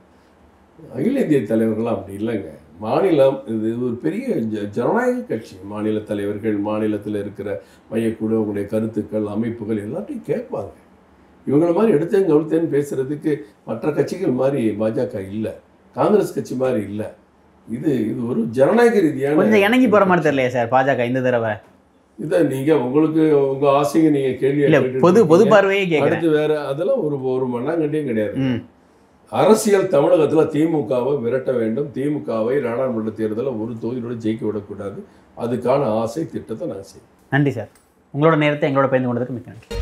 அகில இந்திய தலைவர்கள்லாம் அப்படி இல்லைங்க. மாநிலம் இது ஒரு பெரிய ஜனநாயக கட்சி. மாநில தலைவர்கள், மாநிலத்தில் இருக்கிற மையக்குழு, அவங்களுடைய கருத்துக்கள், அமைப்புகள் எல்லாத்தையும் கேட்பாங்க. இவங்கள மாதிரி எடுத்தேன் கவுத்தேன்னு பேசுறதுக்கு மற்ற கட்சிகள் மாதிரி பாஜக இல்லை, காங்கிரஸ் கட்சி மாதிரி இல்லை. இது ஒரு ஜனநாயக ரீதியான கொஞ்சம் இணங்கி போகிற மாதிரி தெரியலையா சார் பாஜக இந்த தடவை? இதை நீங்கள் உங்களுக்கு உங்கள் ஆசைங்க நீங்கள் கேள்வி பொது பார்வையே கேட்குறது வேற. அதெல்லாம் ஒரு மண்ணாங்கட்டியும் கிடையாது. அரசியல் தமிழகத்தில் திமுகவை விரட்ட வேண்டும். திமுகவை நாடாளுமன்ற தேர்தலில் ஒரு தொகுதியோட ஜெயிக்க விடக்கூடாது. அதுக்கான ஆசை திட்டத்தை நான் செய்வேன். நன்றி சார், உங்களோட நேரத்தை எங்களோட பயந்து கொண்டதுக்கு மிக்க நன்றி.